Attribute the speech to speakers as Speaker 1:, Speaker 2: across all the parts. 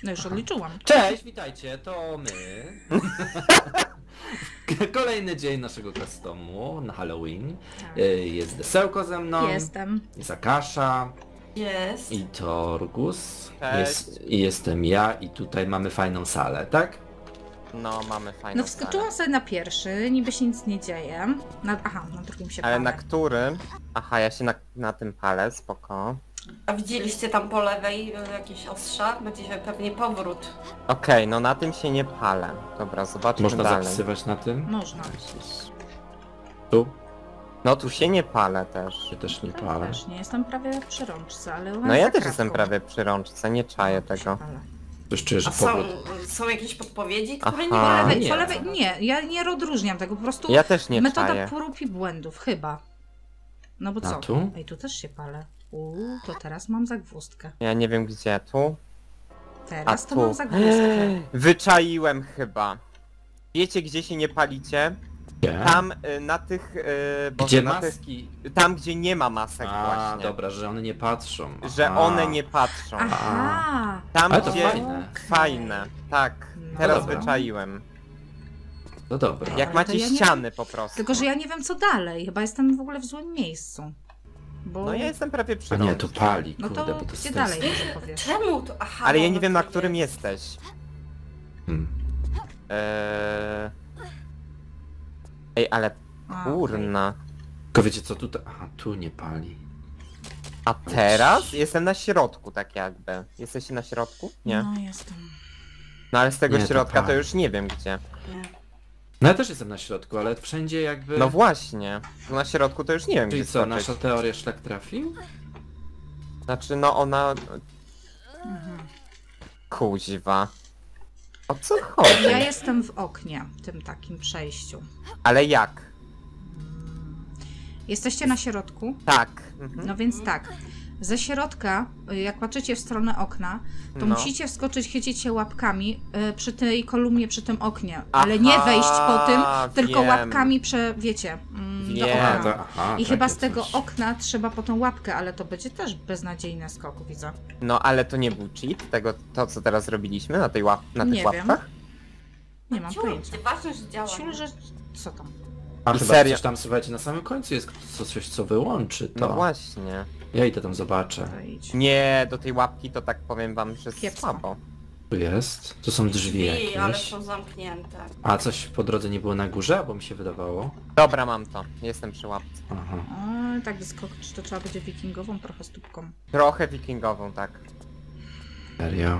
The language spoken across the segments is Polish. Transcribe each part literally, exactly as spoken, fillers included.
Speaker 1: No już odliczyłam.
Speaker 2: Cześć, witajcie, to my. Kolejny dzień naszego customu na Halloween.
Speaker 1: Tak.
Speaker 2: Jest Desełko ze mną.
Speaker 1: Jestem.
Speaker 2: Jest Akasza.
Speaker 3: Jest.
Speaker 2: I Torgus.
Speaker 4: Cześć.
Speaker 2: Jest, I jestem ja i tutaj mamy fajną salę, tak?
Speaker 4: No, mamy fajną
Speaker 1: No wskoczyłam sobie na pierwszy, niby się nic nie dzieje. Na, aha, na drugim się
Speaker 4: Ale
Speaker 1: palę.
Speaker 4: na którym? Aha, ja się na, na tym palę, spoko.
Speaker 3: A widzieliście tam po lewej e, jakieś ostrza? Będzie pewnie powrót.
Speaker 4: Okej, no na tym się nie palę. Dobra, zobaczmy
Speaker 2: Można
Speaker 4: dalej.
Speaker 2: zapisywać na tym?
Speaker 1: Można.
Speaker 2: Jezus. Tu?
Speaker 4: No tu się nie palę też.
Speaker 2: Się też nie
Speaker 1: Ja
Speaker 2: palę.
Speaker 1: też nie jestem prawie przy rączce, ale ona
Speaker 4: No
Speaker 1: jest
Speaker 4: ja
Speaker 1: za
Speaker 4: też
Speaker 1: kratką.
Speaker 4: jestem prawie przy rączce, nie czaję
Speaker 1: Tu się
Speaker 4: tego.
Speaker 1: palę.
Speaker 2: Już czuję, że
Speaker 3: A są,
Speaker 2: powrót.
Speaker 3: są jakieś podpowiedzi, które nie
Speaker 4: Aha.
Speaker 1: Po
Speaker 3: mają?
Speaker 1: lewej,
Speaker 2: nie.
Speaker 1: po lewej, nie, ja nie odróżniam tego, po prostu
Speaker 4: Ja też nie
Speaker 1: metoda
Speaker 4: czaję.
Speaker 1: prób i błędów, chyba. No bo
Speaker 2: A
Speaker 1: co?
Speaker 2: tu?
Speaker 1: Ej, tu też się palę. Uuu, to teraz mam zagwozdkę.
Speaker 4: Ja nie wiem gdzie tu. A
Speaker 1: Teraz to
Speaker 4: tu.
Speaker 1: mam zagwozdkę.
Speaker 4: Wyczaiłem chyba. Wiecie gdzie się nie palicie?
Speaker 2: Gdzie?
Speaker 4: Tam y, na tych... Y, Boże,
Speaker 2: Gdzie
Speaker 4: na tych,
Speaker 2: maski?
Speaker 4: tam gdzie nie ma masek
Speaker 2: A,
Speaker 4: właśnie.
Speaker 2: dobra, że one nie patrzą.
Speaker 4: Że
Speaker 2: Aha.
Speaker 4: one nie patrzą.
Speaker 1: Aha!
Speaker 4: Tam
Speaker 2: Ale to
Speaker 4: gdzie...
Speaker 2: fajne.
Speaker 4: Fajne, tak.
Speaker 1: No
Speaker 4: Teraz
Speaker 2: dobra.
Speaker 4: wyczaiłem.
Speaker 2: No dobra.
Speaker 4: Jak
Speaker 1: Ale
Speaker 4: macie
Speaker 1: to ja nie-
Speaker 4: ściany po prostu.
Speaker 1: Tylko, że ja nie wiem co dalej, chyba jestem w ogóle w złym miejscu. Bo...
Speaker 4: No ja jestem prawie przy
Speaker 2: A nie,
Speaker 4: rączce.
Speaker 2: tu pali,
Speaker 1: No
Speaker 2: kurde,
Speaker 1: to
Speaker 2: bo to
Speaker 1: gdzie
Speaker 2: jest
Speaker 1: dalej
Speaker 2: test.
Speaker 1: może powiesz?
Speaker 3: Czemu to? Aha,
Speaker 4: Ale ja
Speaker 3: bo
Speaker 4: nie
Speaker 3: to
Speaker 4: wiem na
Speaker 3: tu
Speaker 4: którym
Speaker 3: jest.
Speaker 4: jesteś.
Speaker 2: Hmm.
Speaker 4: Eee... Ej, ale
Speaker 1: A,
Speaker 4: kurna.
Speaker 2: Tylko wiecie co, tutaj... Aha, tu nie pali.
Speaker 4: A teraz? Jestem na środku tak jakby. Jesteście na środku?
Speaker 1: okej.
Speaker 4: Nie.
Speaker 1: No jestem.
Speaker 4: No ale z tego
Speaker 2: Nie, to
Speaker 4: środka to
Speaker 2: tak.
Speaker 4: już nie wiem gdzie.
Speaker 3: Nie.
Speaker 2: No ja też jestem na środku, ale wszędzie jakby...
Speaker 4: No właśnie. Tu na środku to już nie wiem
Speaker 2: Czyli
Speaker 4: gdzie
Speaker 2: co,
Speaker 4: skoczyć.
Speaker 2: nasza teoria szlak trafił?
Speaker 4: Znaczy no ona...
Speaker 1: Mhm.
Speaker 4: Kuźwa. O co chodzi?
Speaker 1: Ja jestem w oknie, tym takim przejściu.
Speaker 4: Ale jak?
Speaker 1: Jesteście na środku?
Speaker 4: Tak. Mhm.
Speaker 1: No więc tak. Ze środka, y, jak patrzycie w stronę okna, to
Speaker 4: No.
Speaker 1: musicie wskoczyć, chwycić się łapkami y, przy tej kolumnie, przy tym oknie. Ale nie
Speaker 4: Aha,
Speaker 1: wejść po tym, tylko
Speaker 4: wiem.
Speaker 1: łapkami prze, wiecie, mm, do
Speaker 4: Wiem.
Speaker 2: A,
Speaker 1: okna.
Speaker 2: to, aha,
Speaker 1: I chyba z
Speaker 2: takie
Speaker 1: tego
Speaker 2: coś.
Speaker 1: okna trzeba po tą łapkę, ale to będzie też beznadziejny skok, widzę.
Speaker 4: No ale to nie był cheat, tego, to co teraz robiliśmy na tej łap, na tych
Speaker 1: Nie wiem.
Speaker 4: łapkach?
Speaker 1: Nie mam
Speaker 3: Ciul,
Speaker 1: pojęcia.
Speaker 3: ważne, że działa.
Speaker 1: Ciul, że... co tam?
Speaker 2: A
Speaker 4: I
Speaker 2: chyba
Speaker 4: serio.
Speaker 2: coś tam, słuchajcie, na samym końcu jest co- coś, co wyłączy to.
Speaker 4: No właśnie.
Speaker 2: Ja idę tam zobaczę.
Speaker 1: Wejdź.
Speaker 4: Nie, do tej łapki to tak powiem wam, że
Speaker 1: Kiepsko.
Speaker 4: słabo.
Speaker 2: Tu jest? To są drzwi
Speaker 3: Drzwi, ale
Speaker 2: jakieś.
Speaker 3: są zamknięte.
Speaker 2: A coś po drodze nie było na górze? Bo mi się wydawało.
Speaker 4: Dobra, mam to. Jestem przy łapce.
Speaker 2: Aha.
Speaker 1: O, tak wyskoczyć to trzeba będzie wikingową trochę stópką.
Speaker 4: Trochę wikingową, tak.
Speaker 2: Serio?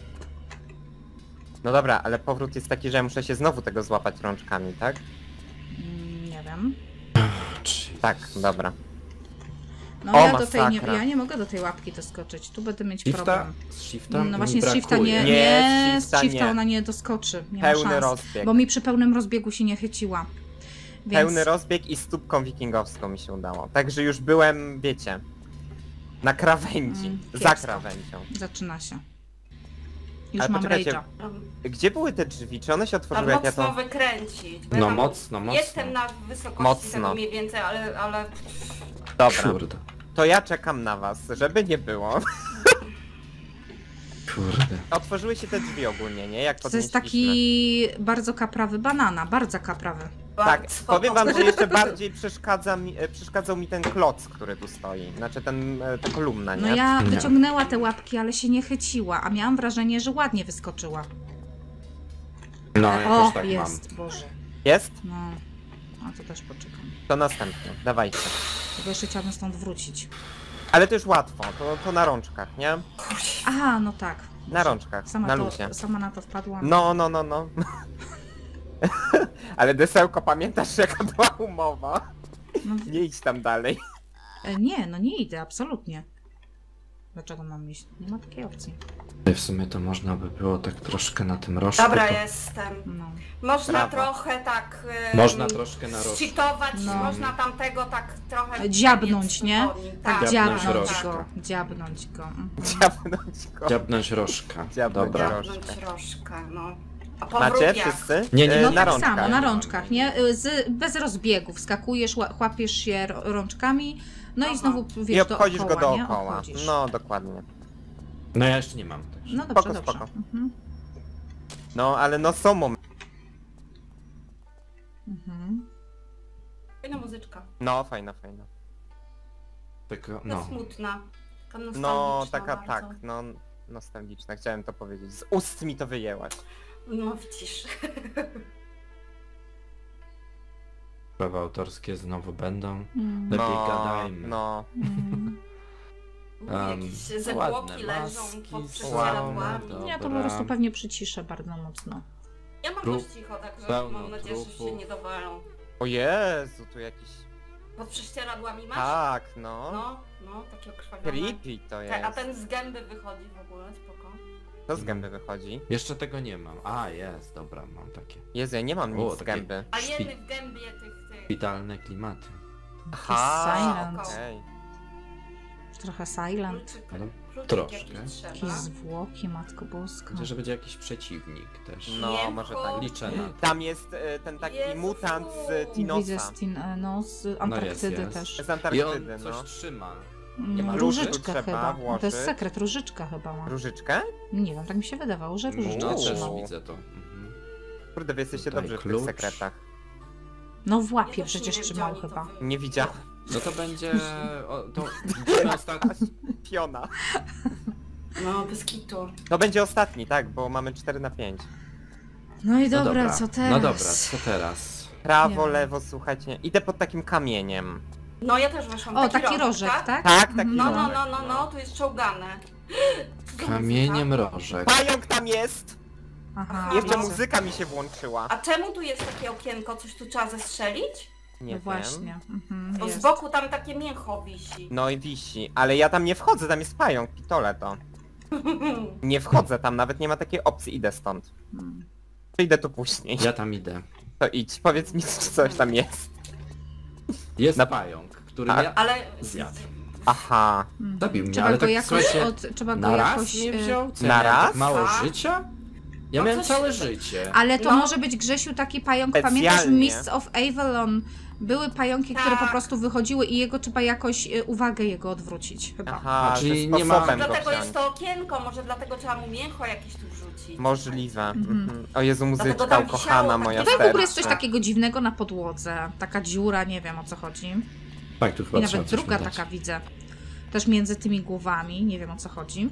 Speaker 4: No dobra, ale powrót jest taki, że ja muszę się znowu tego złapać rączkami, tak?
Speaker 1: Mm, nie wiem.
Speaker 2: Jeez.
Speaker 4: Tak, dobra.
Speaker 1: No
Speaker 4: O,
Speaker 1: ja do tej nie,
Speaker 4: masakra.
Speaker 1: ja nie mogę do tej łapki doskoczyć, tu będę mieć
Speaker 2: Shifta?
Speaker 1: problem.
Speaker 2: Z shifta?
Speaker 1: No
Speaker 2: mi
Speaker 1: właśnie z shifta
Speaker 2: brakuje.
Speaker 1: nie,
Speaker 4: Nie,
Speaker 1: nie,
Speaker 4: z
Speaker 1: z
Speaker 4: shifta
Speaker 1: shifta
Speaker 4: nie.
Speaker 1: ona nie doskoczy, nie ma
Speaker 4: Pełny
Speaker 1: szans.
Speaker 4: rozbieg.
Speaker 1: Bo mi przy pełnym rozbiegu się nie chyciła. Więc...
Speaker 4: Pełny rozbieg i stópką wikingowską mi się udało. Także już byłem, wiecie, na krawędzi.
Speaker 1: Mm,
Speaker 4: za
Speaker 1: kiepsko.
Speaker 4: krawędzią.
Speaker 1: Zaczyna się. Już
Speaker 4: Ale
Speaker 1: mam
Speaker 4: poczekajcie,
Speaker 1: rage'a.
Speaker 3: Um,
Speaker 4: Gdzie były te drzwi? Czy one się
Speaker 3: Tam
Speaker 4: otworzyły jak ja
Speaker 3: mocno
Speaker 4: to...
Speaker 3: wykręcić. bo ja
Speaker 2: No
Speaker 3: tam
Speaker 2: mocno, mocno.
Speaker 3: Jestem na wysokości
Speaker 4: Mocno.
Speaker 3: tego mniej więcej, ale... ale...
Speaker 4: Dobra,
Speaker 2: Kurde.
Speaker 4: to ja czekam na was, żeby nie było.
Speaker 2: Kurde.
Speaker 4: Otworzyły się te drzwi ogólnie, nie? Jak
Speaker 1: To jest
Speaker 4: podnieśliśmy.
Speaker 1: taki bardzo kaprawy banana, bardzo kaprawy.
Speaker 4: Tak,
Speaker 3: bardzo-
Speaker 4: powiem wam, że jeszcze bardziej przeszkadza mi, e, przeszkadzał mi ten kloc, który tu stoi. Znaczy ten, e, ta kolumna, nie?
Speaker 1: No ja
Speaker 2: Nie.
Speaker 1: wyciągnęła te łapki, ale się nie chyciła, a miałam wrażenie, że ładnie wyskoczyła.
Speaker 2: No,
Speaker 1: o,
Speaker 2: ja też tak
Speaker 1: jest, Boże.
Speaker 4: Jest?
Speaker 1: No, a to też poczekam.
Speaker 4: To następne, dawajcie.
Speaker 1: Tylko jeszcze chciałabym stąd wrócić.
Speaker 4: Ale to już łatwo, to, to na rączkach, nie?
Speaker 1: Aha, no tak.
Speaker 4: Na rączkach,
Speaker 1: Sama,
Speaker 4: na
Speaker 1: to,
Speaker 4: luzie.
Speaker 1: sama na to wpadłam.
Speaker 4: No, no, no, no. Ale Desełko, pamiętasz jaka była umowa?
Speaker 1: No,
Speaker 4: Nie idź tam dalej.
Speaker 1: e, nie, no nie idę, absolutnie. Dlaczego mam iść? Nie ma takiej opcji.
Speaker 2: mam. W sumie to można by było tak troszkę na tym rożku.
Speaker 3: Dobra,
Speaker 2: to...
Speaker 3: jestem.
Speaker 1: No.
Speaker 3: Można
Speaker 4: Brawo.
Speaker 3: trochę tak... ym,
Speaker 2: Można troszkę na rożku.
Speaker 3: Cheatować,
Speaker 1: No.
Speaker 3: można tamtego tak trochę...
Speaker 1: Dziabnąć, nie?
Speaker 3: Tak,
Speaker 2: Dziabnąć
Speaker 1: Dziabnąć
Speaker 2: rożka.
Speaker 1: go, dziabnąć go. Mhm.
Speaker 4: Dziabnąć go.
Speaker 2: Dziabnąć rożka.
Speaker 4: Dziabnąć
Speaker 2: Dobra.
Speaker 4: rożka.
Speaker 3: Dziabnąć rożkę, no. A powrót
Speaker 4: Macie
Speaker 3: jak?
Speaker 4: wszyscy?
Speaker 2: Nie, nie,
Speaker 4: E,
Speaker 1: No
Speaker 4: na
Speaker 1: tak
Speaker 4: rączkach.
Speaker 1: samo, na rączkach, nie? Z, bez rozbiegów. Skakujesz, ła- łapiesz się ro- rączkami, no
Speaker 3: Aha.
Speaker 1: i znowu wiesz,
Speaker 4: I obchodzisz
Speaker 1: dookoła,
Speaker 4: go
Speaker 1: nie?
Speaker 4: dookoła.
Speaker 1: Obchodzisz.
Speaker 4: No, dokładnie.
Speaker 2: No ja jeszcze nie mam. Także.
Speaker 1: No dobrze,
Speaker 4: Spoko,
Speaker 1: dobrze.
Speaker 4: spoko.
Speaker 1: Mhm.
Speaker 4: No, ale no są momenty.
Speaker 1: Mhm.
Speaker 3: Fajna muzyczka.
Speaker 4: No, fajna, fajna.
Speaker 2: Tylko,
Speaker 3: No.
Speaker 2: no.
Speaker 3: Smutna. Taka
Speaker 4: No,
Speaker 3: nostalgiczna
Speaker 4: taka,
Speaker 3: bardzo.
Speaker 4: tak, no, nostalgiczna, chciałem to powiedzieć. Z ust mi to wyjęłaś.
Speaker 3: No widzisz.
Speaker 2: Prawa autorskie znowu będą.
Speaker 1: Mm.
Speaker 2: Lepiej
Speaker 4: no,
Speaker 2: gadajmy.
Speaker 4: No,
Speaker 1: Mm.
Speaker 2: Um,
Speaker 3: Jakieś
Speaker 2: ładne
Speaker 3: zegłoki leżą
Speaker 2: maski,
Speaker 3: pod
Speaker 2: ładne,
Speaker 3: prześcieradłami.
Speaker 2: dobra.
Speaker 1: Ja to po prostu pewnie przyciszę bardzo mocno.
Speaker 3: Ja mam
Speaker 2: Trup,
Speaker 3: dość cicho, także
Speaker 2: pełno
Speaker 3: mam nadzieję, że się
Speaker 2: trupów.
Speaker 3: nie dowalą.
Speaker 4: o Jezu, tu jakiś...
Speaker 3: Pod prześcieradłami masz?
Speaker 4: Tak, no.
Speaker 3: No, no, takie okrwawione.
Speaker 4: Creepy to
Speaker 3: Tak,
Speaker 4: jest.
Speaker 3: a ten z gęby wychodzi w ogóle, spoko.
Speaker 4: To z gęby wychodzi.
Speaker 2: Jeszcze tego nie mam. A, jest, dobra, mam takie.
Speaker 4: Jezu, ja nie mam
Speaker 2: O,
Speaker 4: nic z
Speaker 2: takie-
Speaker 4: gęby.
Speaker 3: A
Speaker 2: Szpi-
Speaker 3: jeny w gębie tych, tych.
Speaker 2: Szpitalne klimaty.
Speaker 4: Aha,
Speaker 1: silent.
Speaker 4: okej.
Speaker 1: Trochę silent.
Speaker 3: Kluczyk,
Speaker 2: No,
Speaker 3: kluczyk
Speaker 2: troszkę.
Speaker 3: jakiś
Speaker 1: Jakieś
Speaker 3: trzeba.
Speaker 1: zwłoki, matko boska.
Speaker 2: Myślę, że będzie jakiś przeciwnik też.
Speaker 4: No,
Speaker 3: Mięcho.
Speaker 4: może tak.
Speaker 2: Liczę na to.
Speaker 4: Tam jest e, ten taki
Speaker 3: Jezu.
Speaker 4: mutant z
Speaker 1: Widzę
Speaker 4: Tinosa.
Speaker 1: z, tin, no, z Antarktydy
Speaker 2: jest.
Speaker 1: też.
Speaker 4: Z
Speaker 2: I on
Speaker 4: Antarktydy,
Speaker 2: coś
Speaker 4: no.
Speaker 2: trzyma.
Speaker 1: Nie
Speaker 2: ma
Speaker 1: różyczkę
Speaker 4: róży, trzeba
Speaker 1: chyba. No, to jest
Speaker 4: włożyć.
Speaker 1: sekret, różyczka chyba ma.
Speaker 4: Różyczkę?
Speaker 1: Nie wiem, tak mi się wydawało, że różyczkę
Speaker 2: No
Speaker 4: Uuu.
Speaker 2: też
Speaker 1: trzymał.
Speaker 2: widzę to. Mhm.
Speaker 4: Kurde, wy jesteście
Speaker 2: Tutaj
Speaker 4: dobrzy w
Speaker 2: klucz.
Speaker 4: tych sekretach.
Speaker 1: No w
Speaker 3: Ja
Speaker 1: łapie
Speaker 3: też nie
Speaker 1: przecież
Speaker 3: wiem, gdzie
Speaker 1: trzymał
Speaker 3: oni to
Speaker 1: chyba.
Speaker 3: wy-
Speaker 4: Nie widziałem.
Speaker 2: No to będzie... O, to widzimy ostatnio.
Speaker 4: Piona.
Speaker 3: No, bez kitu.
Speaker 4: To będzie ostatni, tak, bo mamy cztery na pięć.
Speaker 1: No i
Speaker 2: No
Speaker 1: dobra, co teraz?
Speaker 2: No dobra, co teraz?
Speaker 4: Prawo,
Speaker 1: Nie.
Speaker 4: lewo, słuchajcie. Idę pod takim kamieniem.
Speaker 3: No ja też weszłam.
Speaker 1: O, taki rożek,
Speaker 3: tak?
Speaker 1: tak?
Speaker 4: Tak, taki
Speaker 1: Mhm.
Speaker 3: No, no,
Speaker 4: rożek,
Speaker 3: no, no, no, tu jest czołgane. Co za
Speaker 2: Kamieniem
Speaker 3: muzyka?
Speaker 2: rożek.
Speaker 4: Pająk tam jest!
Speaker 1: Aha,
Speaker 4: Jeszcze
Speaker 3: no.
Speaker 4: muzyka mi się włączyła.
Speaker 3: A czemu tu jest takie okienko? Coś tu trzeba zestrzelić?
Speaker 4: Nie
Speaker 1: no
Speaker 4: wiem.
Speaker 1: właśnie. Mhm,
Speaker 3: Bo
Speaker 1: jest.
Speaker 3: z boku tam takie mięcho wisi.
Speaker 4: No i wisi, ale ja tam nie wchodzę, tam jest pająk, pitole to. Nie wchodzę tam, nawet nie ma takiej opcji, idę stąd.
Speaker 1: Mm.
Speaker 4: Przyjdę tu później.
Speaker 2: Ja tam idę.
Speaker 4: To idź, powiedz mi, czy coś tam jest.
Speaker 2: Jest
Speaker 4: Na-
Speaker 2: pająk, który
Speaker 4: A-
Speaker 2: mnie
Speaker 3: Ale...
Speaker 2: zjadł.
Speaker 4: Aha.
Speaker 1: Mhm.
Speaker 2: Zabił mnie,
Speaker 1: Trzeba
Speaker 2: ale
Speaker 1: go
Speaker 2: tak,
Speaker 1: jakoś
Speaker 2: słuchajcie,
Speaker 1: od... Trzeba go
Speaker 2: Na raz
Speaker 1: jakoś...
Speaker 2: nie
Speaker 1: e,
Speaker 2: wziął? Co,
Speaker 4: Na
Speaker 2: ja miałem
Speaker 4: raz?
Speaker 2: tak mało
Speaker 3: A?
Speaker 2: życia? Ja
Speaker 3: No
Speaker 2: miałem
Speaker 3: coś-
Speaker 2: całe życie.
Speaker 1: Ale to
Speaker 3: No.
Speaker 1: może być, Grzesiu, taki pająk, pamiętasz
Speaker 4: Specjalnie.
Speaker 1: Mists of Avalon? Były pająki, które po
Speaker 3: Tak.
Speaker 1: prostu wychodziły i jego trzeba jakoś e, uwagę jego odwrócić, chyba.
Speaker 4: Aha,
Speaker 2: A, czyli
Speaker 4: że
Speaker 2: nie ma-
Speaker 4: sposobem go
Speaker 3: Dlatego
Speaker 4: wziąć.
Speaker 3: jest to okienko, może dlatego trzeba mu mięcho jakieś tu wrzucić.
Speaker 4: Możliwe.
Speaker 1: Mhm.
Speaker 4: Mhm. O Jezu,
Speaker 3: Dlatego
Speaker 4: muzyczka
Speaker 3: tam
Speaker 4: ukochana
Speaker 3: wisiało
Speaker 4: moja
Speaker 3: takie-
Speaker 1: Tutaj w ogóle jest
Speaker 4: serce.
Speaker 1: coś takiego dziwnego na podłodze. Taka dziura, nie wiem o co chodzi.
Speaker 2: Tak, tu chyba
Speaker 1: I
Speaker 2: trzeba
Speaker 1: nawet
Speaker 2: coś
Speaker 1: druga
Speaker 2: mu dać.
Speaker 1: taka widzę. Też między tymi głowami, nie wiem o co chodzi.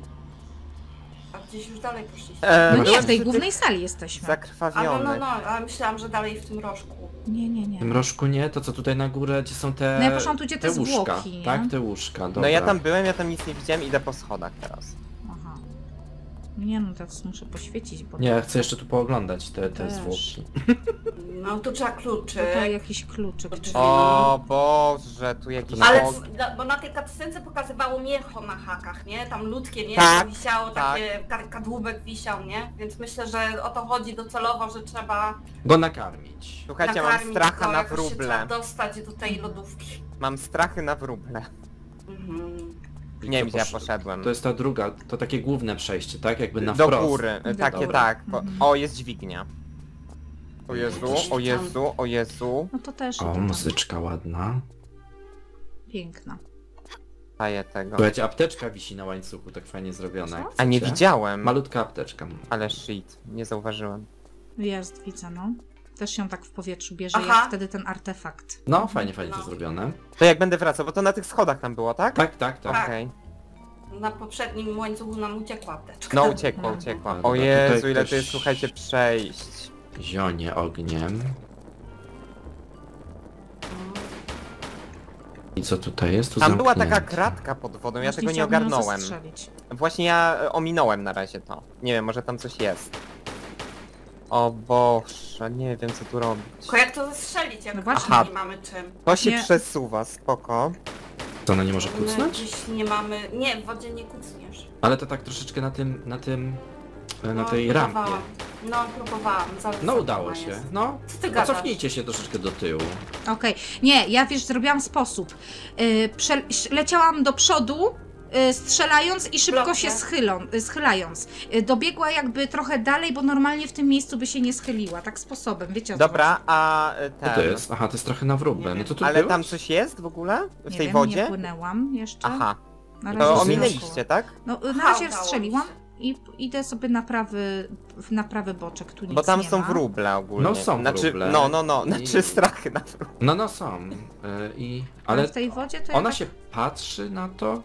Speaker 3: A gdzieś już dalej poszliście.
Speaker 4: E,
Speaker 1: No nie,
Speaker 4: byłem
Speaker 1: w tej
Speaker 4: przy
Speaker 1: głównej
Speaker 4: tych
Speaker 1: sali jesteśmy.
Speaker 3: A no,
Speaker 4: Zakrwawiony.
Speaker 3: no, no, ale myślałam, że dalej w tym rożku.
Speaker 1: Nie, nie,
Speaker 2: W tym
Speaker 1: nie.
Speaker 2: rożku nie, to co tutaj na górę, gdzie są te...
Speaker 1: No ja poszłam tu, gdzie te
Speaker 2: łóżka.
Speaker 1: zwłoki, nie?
Speaker 2: Tak, te łóżka, dobra.
Speaker 4: No ja tam byłem, ja tam nic nie widziałem, idę po schodach teraz.
Speaker 1: Aha. Nie no, teraz muszę poświecić, bo
Speaker 2: Nie, ja chcę jeszcze tu pooglądać te, te
Speaker 1: Też.
Speaker 2: zwłoki.
Speaker 3: No tu trzeba kluczy.
Speaker 1: tutaj jakiś kluczyk. Drzwi.
Speaker 4: O Boże, tu jakiś
Speaker 3: Ale
Speaker 4: og...
Speaker 3: w- dla- bo na tej cutscence pokazywało mięcho na hakach, nie? Tam ludzkie mięcho
Speaker 4: Tak,
Speaker 3: wisiało,
Speaker 4: tak.
Speaker 3: takie ka- kadłubek wisiał, nie? Więc myślę, że o to chodzi docelowo, że trzeba
Speaker 2: Go nakarmić.
Speaker 4: Słuchajcie, mam
Speaker 3: nakarmić
Speaker 4: stracha
Speaker 3: go,
Speaker 4: na
Speaker 3: jakoś się trzeba
Speaker 4: wróble.
Speaker 3: dostać do tej lodówki.
Speaker 4: Mam strachy na wróble.
Speaker 3: Mhm.
Speaker 2: I
Speaker 4: Nie
Speaker 2: co
Speaker 4: wiem, gdzie ja
Speaker 2: posz-
Speaker 4: poszedłem.
Speaker 2: To jest ta druga, to takie główne przejście, tak? Jakby na
Speaker 4: Do
Speaker 2: wprost.
Speaker 4: góry,
Speaker 1: Do
Speaker 4: takie
Speaker 1: góry.
Speaker 4: tak. Po...
Speaker 1: Mhm.
Speaker 4: O, jest dźwignia. O Jezu, o Jezu, o Jezu.
Speaker 1: No to też
Speaker 2: O,
Speaker 1: idę tam.
Speaker 2: muzyczka ładna.
Speaker 1: Piękna.
Speaker 4: Daję tego.
Speaker 2: Słuchajcie, apteczka wisi na łańcuchu, tak fajnie zrobiona. jak
Speaker 4: A nie
Speaker 2: chcecie.
Speaker 4: widziałem.
Speaker 2: Malutka apteczka.
Speaker 4: Ale shit, nie zauważyłem.
Speaker 1: Jest, widzę, no. Też się tak w powietrzu bierze,
Speaker 3: Aha.
Speaker 1: jak wtedy ten artefakt.
Speaker 2: No, fajnie, fajnie to
Speaker 3: No.
Speaker 2: zrobione.
Speaker 4: To jak będę wracał, bo to na tych schodach tam było, tak?
Speaker 2: Tak, tak, tak.
Speaker 3: Tak.
Speaker 4: Okej.
Speaker 3: Na poprzednim łańcuchu nam uciekła apteczka.
Speaker 4: No uciekła,
Speaker 1: Mhm.
Speaker 4: uciekła.
Speaker 2: Dobra,
Speaker 4: O
Speaker 2: tutaj
Speaker 4: Jezu, ile
Speaker 2: ktoś-
Speaker 4: to jest, słuchajcie, przejść.
Speaker 2: Zionie ogniem. I co tutaj jest? Tu
Speaker 4: Tam była taka
Speaker 2: zamknięte.
Speaker 4: kratka pod wodą, ja
Speaker 1: Właśnie
Speaker 4: tego nie
Speaker 1: chciałabym ją
Speaker 4: ogarnąłem.
Speaker 1: zastrzelić.
Speaker 4: Właśnie ja e, ominąłem na razie to. Nie wiem, może tam coś jest. O Boże, nie wiem co tu robić.
Speaker 3: Tylko jak to zestrzelić, jak
Speaker 1: No właśnie.
Speaker 3: nie mamy czym?
Speaker 4: To się
Speaker 1: Nie.
Speaker 4: przesuwa, spoko.
Speaker 2: To ona nie może
Speaker 3: My
Speaker 2: kucnąć?
Speaker 3: gdzieś nie mamy... Nie, w wodzie nie kucniesz.
Speaker 2: Ale to tak troszeczkę na tym, na tym, e, na
Speaker 3: No,
Speaker 2: tej rampie.
Speaker 3: próbowałam. No, próbowałam. Za
Speaker 2: No
Speaker 3: wysoka
Speaker 2: udało
Speaker 3: ona
Speaker 2: się.
Speaker 3: jest.
Speaker 2: No,
Speaker 3: Co ty gadasz?
Speaker 2: cofnijcie się troszeczkę do tyłu.
Speaker 1: Okej. Nie, ja wiesz, zrobiłam sposób. Yy, prze- ś- leciałam do przodu, yy, strzelając i szybko
Speaker 3: Blokiem.
Speaker 1: się schylą, yy, schylając. Yy, dobiegła jakby trochę dalej, bo normalnie w tym miejscu by się nie schyliła. Tak sposobem, wiecie o co
Speaker 4: Dobra, a e,
Speaker 2: Co
Speaker 4: ten...
Speaker 2: to jest? Aha, to jest trochę na wróbel.
Speaker 3: Nie
Speaker 2: No to tu
Speaker 4: Ale
Speaker 2: byłeś?
Speaker 4: tam coś jest w ogóle? W
Speaker 1: Nie
Speaker 4: tej
Speaker 1: wiem,
Speaker 4: wodzie?
Speaker 1: nie płynęłam jeszcze.
Speaker 4: Aha.
Speaker 1: Na
Speaker 2: To
Speaker 1: razie
Speaker 4: To
Speaker 2: Rozumiem.
Speaker 4: ominęliście, tak?
Speaker 1: No, na
Speaker 3: Aha,
Speaker 1: razie
Speaker 3: udało
Speaker 1: strzeliłam
Speaker 3: mi się.
Speaker 1: i p- idę sobie na prawy, w- na prawy boczek, tu nic
Speaker 4: Bo tam
Speaker 1: nie
Speaker 4: są
Speaker 1: ma.
Speaker 4: wróble ogólnie.
Speaker 2: No są
Speaker 4: znaczy,
Speaker 2: wróble.
Speaker 4: No, no, no,
Speaker 2: I-
Speaker 4: znaczy strachy na wróble.
Speaker 2: No, no są. Y, I...
Speaker 1: Ale
Speaker 2: Ale
Speaker 1: w tej wodzie to
Speaker 2: ona
Speaker 1: ja tak...
Speaker 2: się patrzy na to?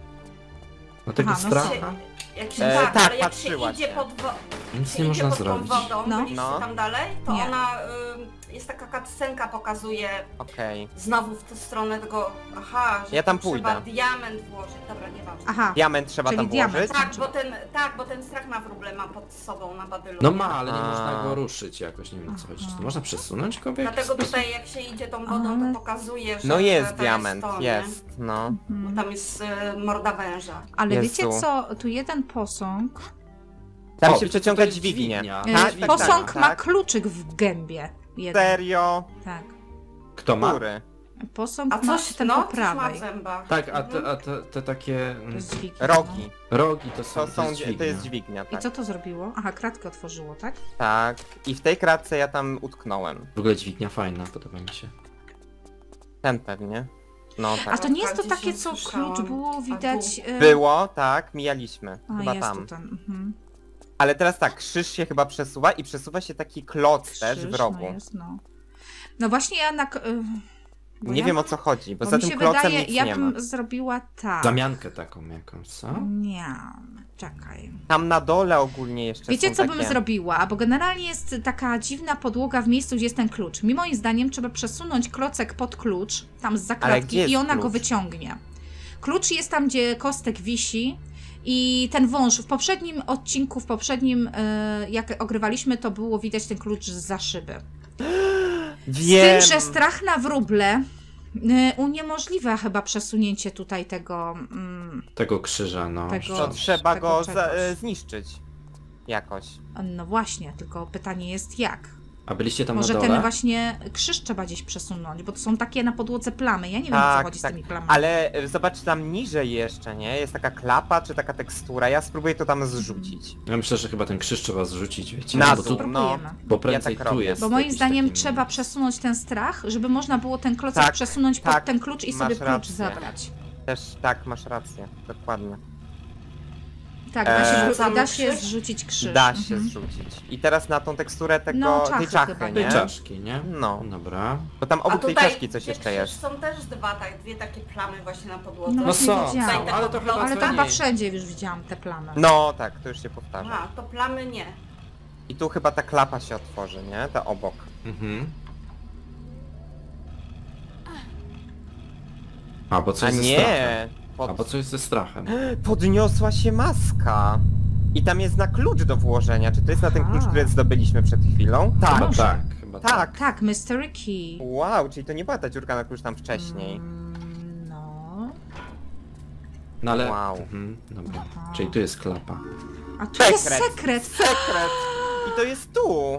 Speaker 2: Na tego
Speaker 1: Aha, no
Speaker 2: stracha?
Speaker 3: Jak się,
Speaker 4: E,
Speaker 3: tak,
Speaker 4: tak,
Speaker 3: ale jak się
Speaker 4: patrzyła
Speaker 3: idzie
Speaker 4: się.
Speaker 3: pod wodą,
Speaker 2: Nic nie można
Speaker 3: pod tą
Speaker 2: zrobić.
Speaker 3: wodą,
Speaker 1: No.
Speaker 3: byliście
Speaker 4: No.
Speaker 3: tam dalej, to
Speaker 1: Nie.
Speaker 3: ona, y, jest taka cutscenka, pokazuje
Speaker 4: Okej.
Speaker 3: znowu w tę stronę tego, aha, że
Speaker 4: Ja tam
Speaker 3: tu trzeba
Speaker 4: pójdę.
Speaker 3: diament włożyć, dobra, nieważne.
Speaker 1: Aha,
Speaker 4: Diament trzeba
Speaker 1: Czyli
Speaker 4: tam
Speaker 1: diament.
Speaker 4: włożyć.
Speaker 3: Tak, bo ten, tak, bo ten strach na wróble mam pod sobą na badylu.
Speaker 2: No
Speaker 3: nie?
Speaker 2: ma, ale nie
Speaker 4: A.
Speaker 2: można go ruszyć jakoś, nie wiem o co chodzi. Czy to można przesunąć go w jakiś
Speaker 3: Dlatego
Speaker 2: sposób?
Speaker 3: tutaj jak się idzie tą wodą,
Speaker 1: Ale-
Speaker 3: to pokazuje, że
Speaker 4: No
Speaker 3: że
Speaker 4: jest
Speaker 3: to
Speaker 4: diament,
Speaker 3: jest, to, nie?
Speaker 4: jest, no.
Speaker 3: Bo tam jest y, morda węża.
Speaker 1: ale
Speaker 4: Jezu.
Speaker 1: wiecie co, tu jeden posąg,
Speaker 4: Tam
Speaker 2: O,
Speaker 4: się
Speaker 2: wiecie,
Speaker 4: przeciąga
Speaker 2: to jest
Speaker 4: dźwignię.
Speaker 2: dźwignia.
Speaker 1: e,
Speaker 4: Tak, tak,
Speaker 1: posąg
Speaker 4: tak,
Speaker 1: ma
Speaker 4: tak.
Speaker 1: kluczyk w gębie. Jeden.
Speaker 4: Serio?
Speaker 1: Tak.
Speaker 2: Kto ma?
Speaker 4: Góry.
Speaker 1: Posąg
Speaker 3: A
Speaker 1: ma
Speaker 3: coś,
Speaker 1: ten
Speaker 3: no,
Speaker 1: po
Speaker 3: coś ma
Speaker 1: prawej.
Speaker 3: w zębach.
Speaker 2: Tak, a
Speaker 3: Mhm.
Speaker 2: te, a te, te takie mm,
Speaker 1: To jest dźwignia,
Speaker 4: Rogi.
Speaker 2: rogi to są,
Speaker 4: To są,
Speaker 2: jest
Speaker 4: to jest
Speaker 2: dźwignia.
Speaker 4: dźwignia,
Speaker 1: No. I
Speaker 4: tak.
Speaker 1: co to zrobiło? Aha, kratkę otworzyło, tak?
Speaker 4: Tak. I w tej kratce ja tam utknąłem.
Speaker 2: W ogóle dźwignia fajna, podoba mi się.
Speaker 4: Ten pewnie. No
Speaker 1: A
Speaker 4: tak.
Speaker 1: to nie jest to
Speaker 3: Gdzieś
Speaker 1: takie,
Speaker 3: ją
Speaker 1: co
Speaker 3: słyszałam.
Speaker 1: klucz było widać... e,
Speaker 4: Było, tak, mijaliśmy.
Speaker 1: A,
Speaker 4: Chyba
Speaker 1: jest
Speaker 4: tam.
Speaker 1: tu ten, mhm.
Speaker 4: Ale teraz tak, krzyż się chyba przesuwa i przesuwa się taki kloc też w
Speaker 1: Krzyż,
Speaker 4: rogu.
Speaker 1: No, jest, no. no właśnie ja na... y, bo
Speaker 4: Nie
Speaker 1: ja,
Speaker 4: wiem o co chodzi, bo
Speaker 1: bo
Speaker 4: za
Speaker 1: mi
Speaker 4: tym
Speaker 1: się
Speaker 4: klocem
Speaker 1: wydaje,
Speaker 4: nic
Speaker 1: ja
Speaker 4: nie ma.
Speaker 1: bym zrobiła tak.
Speaker 2: Zamiankę taką jakąś, co?
Speaker 1: Nie, czekaj.
Speaker 4: Tam na dole ogólnie jeszcze
Speaker 1: Wiecie
Speaker 4: są
Speaker 1: co
Speaker 4: takie...
Speaker 1: bym zrobiła? Bo generalnie jest taka dziwna podłoga w miejscu, gdzie jest ten klucz. Mi moim zdaniem trzeba przesunąć klocek pod klucz, tam z
Speaker 4: gdzie
Speaker 1: zakładki
Speaker 4: jest
Speaker 1: i ona go
Speaker 4: klucz?
Speaker 1: wyciągnie. Klucz jest tam, gdzie kostek wisi i ten wąż. W poprzednim odcinku, w poprzednim, y, jak ogrywaliśmy, to było widać ten klucz za szyby.
Speaker 4: Wiem!
Speaker 1: Z tym, że strach na wróble y, uniemożliwia chyba przesunięcie tutaj tego... Mm,
Speaker 2: Tego krzyża, no.
Speaker 1: Tego-
Speaker 4: To trzeba
Speaker 1: tego
Speaker 4: go za,
Speaker 1: czegoś.
Speaker 4: e, zniszczyć. Jakoś.
Speaker 1: no właśnie, tylko pytanie jest jak?
Speaker 2: A byliście tam
Speaker 1: Może
Speaker 2: na dole?
Speaker 1: ten właśnie krzyż trzeba gdzieś przesunąć, bo to są takie na podłodze plamy. Ja nie wiem, o co
Speaker 4: Tak,
Speaker 1: chodzi z
Speaker 4: tak.
Speaker 1: tymi plamami.
Speaker 4: Ale e, zobacz tam niżej jeszcze, nie? Jest taka klapa, czy taka tekstura. Ja spróbuję to tam zrzucić.
Speaker 2: Ja myślę, że chyba ten krzyż trzeba zrzucić, wiecie?
Speaker 4: Na
Speaker 2: bo,
Speaker 4: dół,
Speaker 2: tu,
Speaker 4: no.
Speaker 1: Spróbujemy.
Speaker 2: bo prędzej
Speaker 4: Ja tak
Speaker 2: tu
Speaker 4: robię.
Speaker 2: jest
Speaker 1: Bo moim
Speaker 2: jakiś
Speaker 1: zdaniem
Speaker 2: taki
Speaker 1: trzeba
Speaker 2: minus.
Speaker 1: przesunąć ten strach, żeby można było ten klocek
Speaker 4: Tak,
Speaker 1: przesunąć pod
Speaker 4: tak,
Speaker 1: ten klucz i
Speaker 4: masz
Speaker 1: sobie klucz
Speaker 4: rację.
Speaker 1: zabrać.
Speaker 4: Też tak, masz rację. Dokładnie.
Speaker 1: Tak, da się,
Speaker 4: Eee,
Speaker 1: zrzu- da
Speaker 3: Sam
Speaker 1: się
Speaker 3: krzyż?
Speaker 1: zrzucić krzyż.
Speaker 4: Da się
Speaker 1: Mhm.
Speaker 4: zrzucić. I teraz na tą teksturę tego,
Speaker 1: No,
Speaker 4: tej
Speaker 1: czachy
Speaker 4: czachy,
Speaker 1: chyba,
Speaker 2: Tej
Speaker 4: nie?
Speaker 2: czaszki, nie?
Speaker 4: No.
Speaker 2: Dobra.
Speaker 4: Bo tam
Speaker 3: A
Speaker 4: obok tej
Speaker 3: tutaj
Speaker 4: czaszki coś
Speaker 3: gdzie
Speaker 4: jeszcze
Speaker 3: krzyż
Speaker 4: jest.
Speaker 3: są też dwa, tak, dwie takie plamy właśnie na podłodze.
Speaker 1: No,
Speaker 2: No
Speaker 1: właśnie
Speaker 2: są,
Speaker 1: widziałam.
Speaker 2: są, ale to chyba
Speaker 1: Ale
Speaker 2: co
Speaker 1: to chyba
Speaker 2: nie.
Speaker 1: wszędzie już widziałam te plamy.
Speaker 4: No tak, to już się powtarza.
Speaker 3: Aha, to plamy nie.
Speaker 4: I tu chyba ta klapa się otworzy, nie? Ta obok.
Speaker 2: Mhm. A, bo
Speaker 4: A
Speaker 2: coś ze strachem.
Speaker 4: nie!
Speaker 2: A,
Speaker 4: Pod...
Speaker 2: bo coś ze strachem.
Speaker 4: Podniosła się maska. I tam jest na klucz do włożenia. Czy to jest na ten
Speaker 1: Aha.
Speaker 4: klucz, który zdobyliśmy przed chwilą?
Speaker 2: Chyba
Speaker 1: może.
Speaker 2: tak, chyba tak.
Speaker 4: Tak.
Speaker 1: Tak, Mystery Key.
Speaker 4: Wow, czyli to nie była ta dziurka na klucz tam wcześniej.
Speaker 1: Mm, no.
Speaker 2: No ale...
Speaker 4: Wow.
Speaker 2: Mhm, dobra.
Speaker 1: Aha.
Speaker 2: Czyli tu jest klapa.
Speaker 1: A tu jest
Speaker 4: Sekret.
Speaker 1: sekret.
Speaker 4: Sekret! I to jest tu!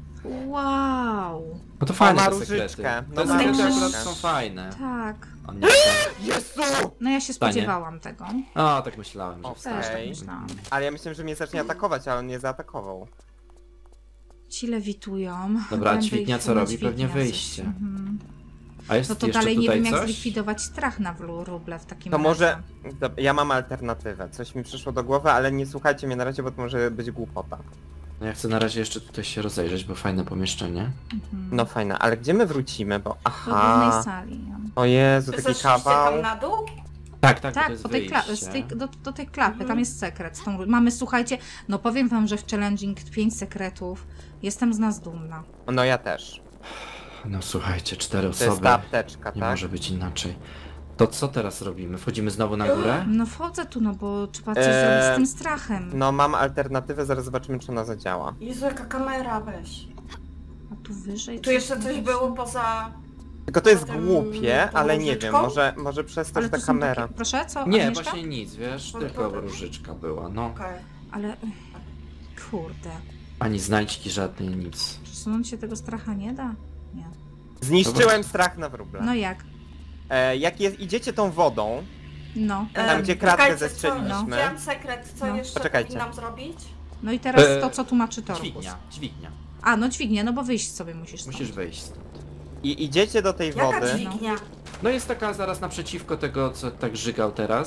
Speaker 1: Wow.
Speaker 2: No to fajne
Speaker 4: ma
Speaker 2: te sekrety.
Speaker 4: różyczkę.
Speaker 2: Te
Speaker 4: No
Speaker 1: ma
Speaker 2: sekrety akurat
Speaker 1: różyczkę.
Speaker 2: są fajne.
Speaker 1: Tak.
Speaker 2: O, nie, tak.
Speaker 4: Jezu!
Speaker 1: No ja się
Speaker 2: Stanie.
Speaker 1: spodziewałam tego.
Speaker 2: O, tak myślałem, że
Speaker 4: Okej.
Speaker 2: wstanie.
Speaker 1: Też tak myślałam.
Speaker 4: Ale ja myślałem, że mnie zacznie atakować, ale on nie zaatakował.
Speaker 1: Ci lewitują.
Speaker 2: Dobra, a
Speaker 1: Będę
Speaker 2: dźwignia
Speaker 1: ich-
Speaker 2: co
Speaker 1: no,
Speaker 2: robi?
Speaker 1: dźwignia
Speaker 2: Pewnie
Speaker 1: coś.
Speaker 2: wyjście.
Speaker 1: Mhm.
Speaker 2: A jest
Speaker 1: No to
Speaker 2: jeszcze
Speaker 1: dalej nie
Speaker 2: tutaj
Speaker 1: wiem, jak
Speaker 2: coś?
Speaker 1: zlikwidować strach na wróble w takim
Speaker 4: To
Speaker 1: razie.
Speaker 4: może... to ja mam alternatywę. Coś mi przyszło do głowy, ale nie słuchajcie mnie na razie, bo to może być głupota.
Speaker 2: No ja chcę na razie jeszcze tutaj się rozejrzeć, bo fajne pomieszczenie.
Speaker 1: Mhm.
Speaker 4: No fajne, ale gdzie my wrócimy, bo...
Speaker 1: Do
Speaker 4: Aha...
Speaker 1: głównej sali. ja.
Speaker 4: O Jezu,
Speaker 3: Wy
Speaker 4: taki
Speaker 3: zeszliście
Speaker 4: kawał.
Speaker 3: tam na dół?
Speaker 2: Tak, tak, bo to
Speaker 1: Tak,
Speaker 2: jest
Speaker 1: po tej kla- z
Speaker 2: wyjście.
Speaker 1: tej, do, do tej klapy,
Speaker 3: Mhm.
Speaker 1: tam jest sekret. Z tą, mamy, słuchajcie, no powiem wam, że w Challenging pięć sekretów jestem z nas dumna.
Speaker 4: No ja też.
Speaker 2: No słuchajcie, cztery
Speaker 4: To jest
Speaker 2: osoby.
Speaker 4: ta apteczka,
Speaker 2: Nie
Speaker 4: tak?
Speaker 2: może być inaczej. To co teraz robimy? Wchodzimy znowu na górę?
Speaker 1: No wchodzę tu, no bo trzeba coś
Speaker 4: Eee,
Speaker 1: zrobić z tym strachem.
Speaker 4: No mam alternatywę, zaraz zobaczymy, czy ona zadziała.
Speaker 3: Jezu, jaka kamera, weź.
Speaker 1: A tu wyżej...
Speaker 3: Tu jeszcze coś
Speaker 1: jest?
Speaker 3: było poza...
Speaker 4: Tylko to jest
Speaker 3: Potem
Speaker 4: głupie,
Speaker 3: tą
Speaker 4: ale nie wiem,
Speaker 3: różyczką?
Speaker 4: może, może przez to,
Speaker 1: Ale
Speaker 4: że ta
Speaker 1: to są
Speaker 4: kamera...
Speaker 1: takie... Proszę, co?
Speaker 2: Nie,
Speaker 1: Agnieszka?
Speaker 2: właśnie nic, wiesz,
Speaker 3: No
Speaker 2: tylko
Speaker 3: to-
Speaker 2: różyczka była, no.
Speaker 3: Okej.
Speaker 1: Ale... Kurde.
Speaker 2: Ani znajdźki żadnej, nic.
Speaker 1: Przesunąć się tego stracha nie da? Nie.
Speaker 4: Zniszczyłem strach na wróble.
Speaker 1: No jak?
Speaker 4: E, jak jest, idziecie tą wodą,
Speaker 1: No.
Speaker 4: Tam,
Speaker 3: Em,
Speaker 4: gdzie kratkę
Speaker 3: czekajcie,
Speaker 4: zestrzeliliśmy.
Speaker 3: Co, widziałam sekret, co
Speaker 1: No.
Speaker 3: jeszcze
Speaker 4: Poczekajcie.
Speaker 3: powinnam zrobić?
Speaker 1: No i teraz
Speaker 2: Eee,
Speaker 1: to, co tłumaczy Torgus.
Speaker 2: Dźwignia, dźwignia.
Speaker 1: A, no dźwignia, no bo wyjść sobie musisz stąd.
Speaker 2: Musisz wyjść stąd.
Speaker 4: i idziecie do tej
Speaker 3: Jaka
Speaker 4: wody,
Speaker 3: dźwignia?
Speaker 2: No jest taka zaraz naprzeciwko tego, co tak żygał teraz.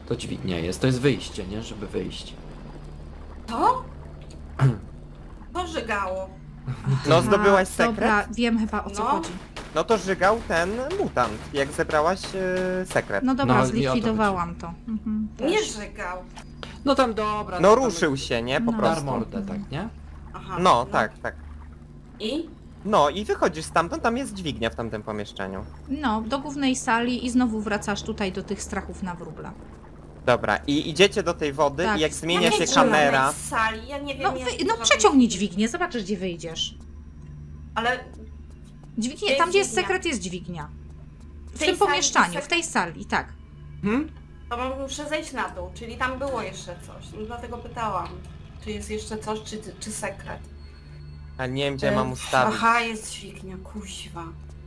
Speaker 2: To dźwignia jest, to jest wyjście, nie? Żeby wyjść.
Speaker 3: To? To żygało.
Speaker 4: No zdobyłaś sekret?
Speaker 1: Dobra, wiem chyba o co
Speaker 3: No.
Speaker 1: chodzi.
Speaker 4: No to żygał ten mutant, jak zebrałaś e, sekret.
Speaker 1: No dobra,
Speaker 2: No, i o to
Speaker 1: zlikwidowałam to. Mhm,
Speaker 3: Nie
Speaker 1: też.
Speaker 3: żygał.
Speaker 2: No tam dobra.
Speaker 4: No
Speaker 2: to tam
Speaker 4: ruszył się, nie? Po
Speaker 1: No.
Speaker 2: Dar
Speaker 4: prostu.
Speaker 2: mordę, tak, nie?
Speaker 3: Aha.
Speaker 4: No, tak, tak.
Speaker 3: I?
Speaker 4: No i wychodzisz stamtąd, tam jest dźwignia w tamtym pomieszczeniu.
Speaker 1: No, do głównej sali i znowu wracasz tutaj do tych strachów na wróbla.
Speaker 4: Dobra, i idziecie do tej wody
Speaker 1: Tak.
Speaker 4: i jak zmienia
Speaker 3: Ja
Speaker 4: się
Speaker 3: nie
Speaker 4: kamera...
Speaker 3: w sali, ja nie wiem
Speaker 1: No,
Speaker 3: jak
Speaker 1: wy,
Speaker 3: to
Speaker 1: no
Speaker 3: robić.
Speaker 1: przeciągnij dźwignię, zobaczysz gdzie wyjdziesz.
Speaker 3: Ale
Speaker 1: Dźwignie,
Speaker 3: Jest
Speaker 1: tam gdzie jest
Speaker 3: dźwignia.
Speaker 1: sekret jest dźwignia. W
Speaker 3: tej
Speaker 1: tym
Speaker 3: sali
Speaker 1: pomieszczaniu,
Speaker 3: jest
Speaker 1: w tej sali, tak.
Speaker 2: Hmm?
Speaker 3: to mam- muszę zejść na dół, czyli tam było jeszcze coś. No, dlatego pytałam, czy jest jeszcze coś, czy, czy sekret.
Speaker 4: A nie wiem, gdzie
Speaker 3: E,
Speaker 4: mam ustawić.
Speaker 3: Aha, jest dźwignia, kuźwa.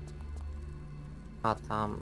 Speaker 4: A tam...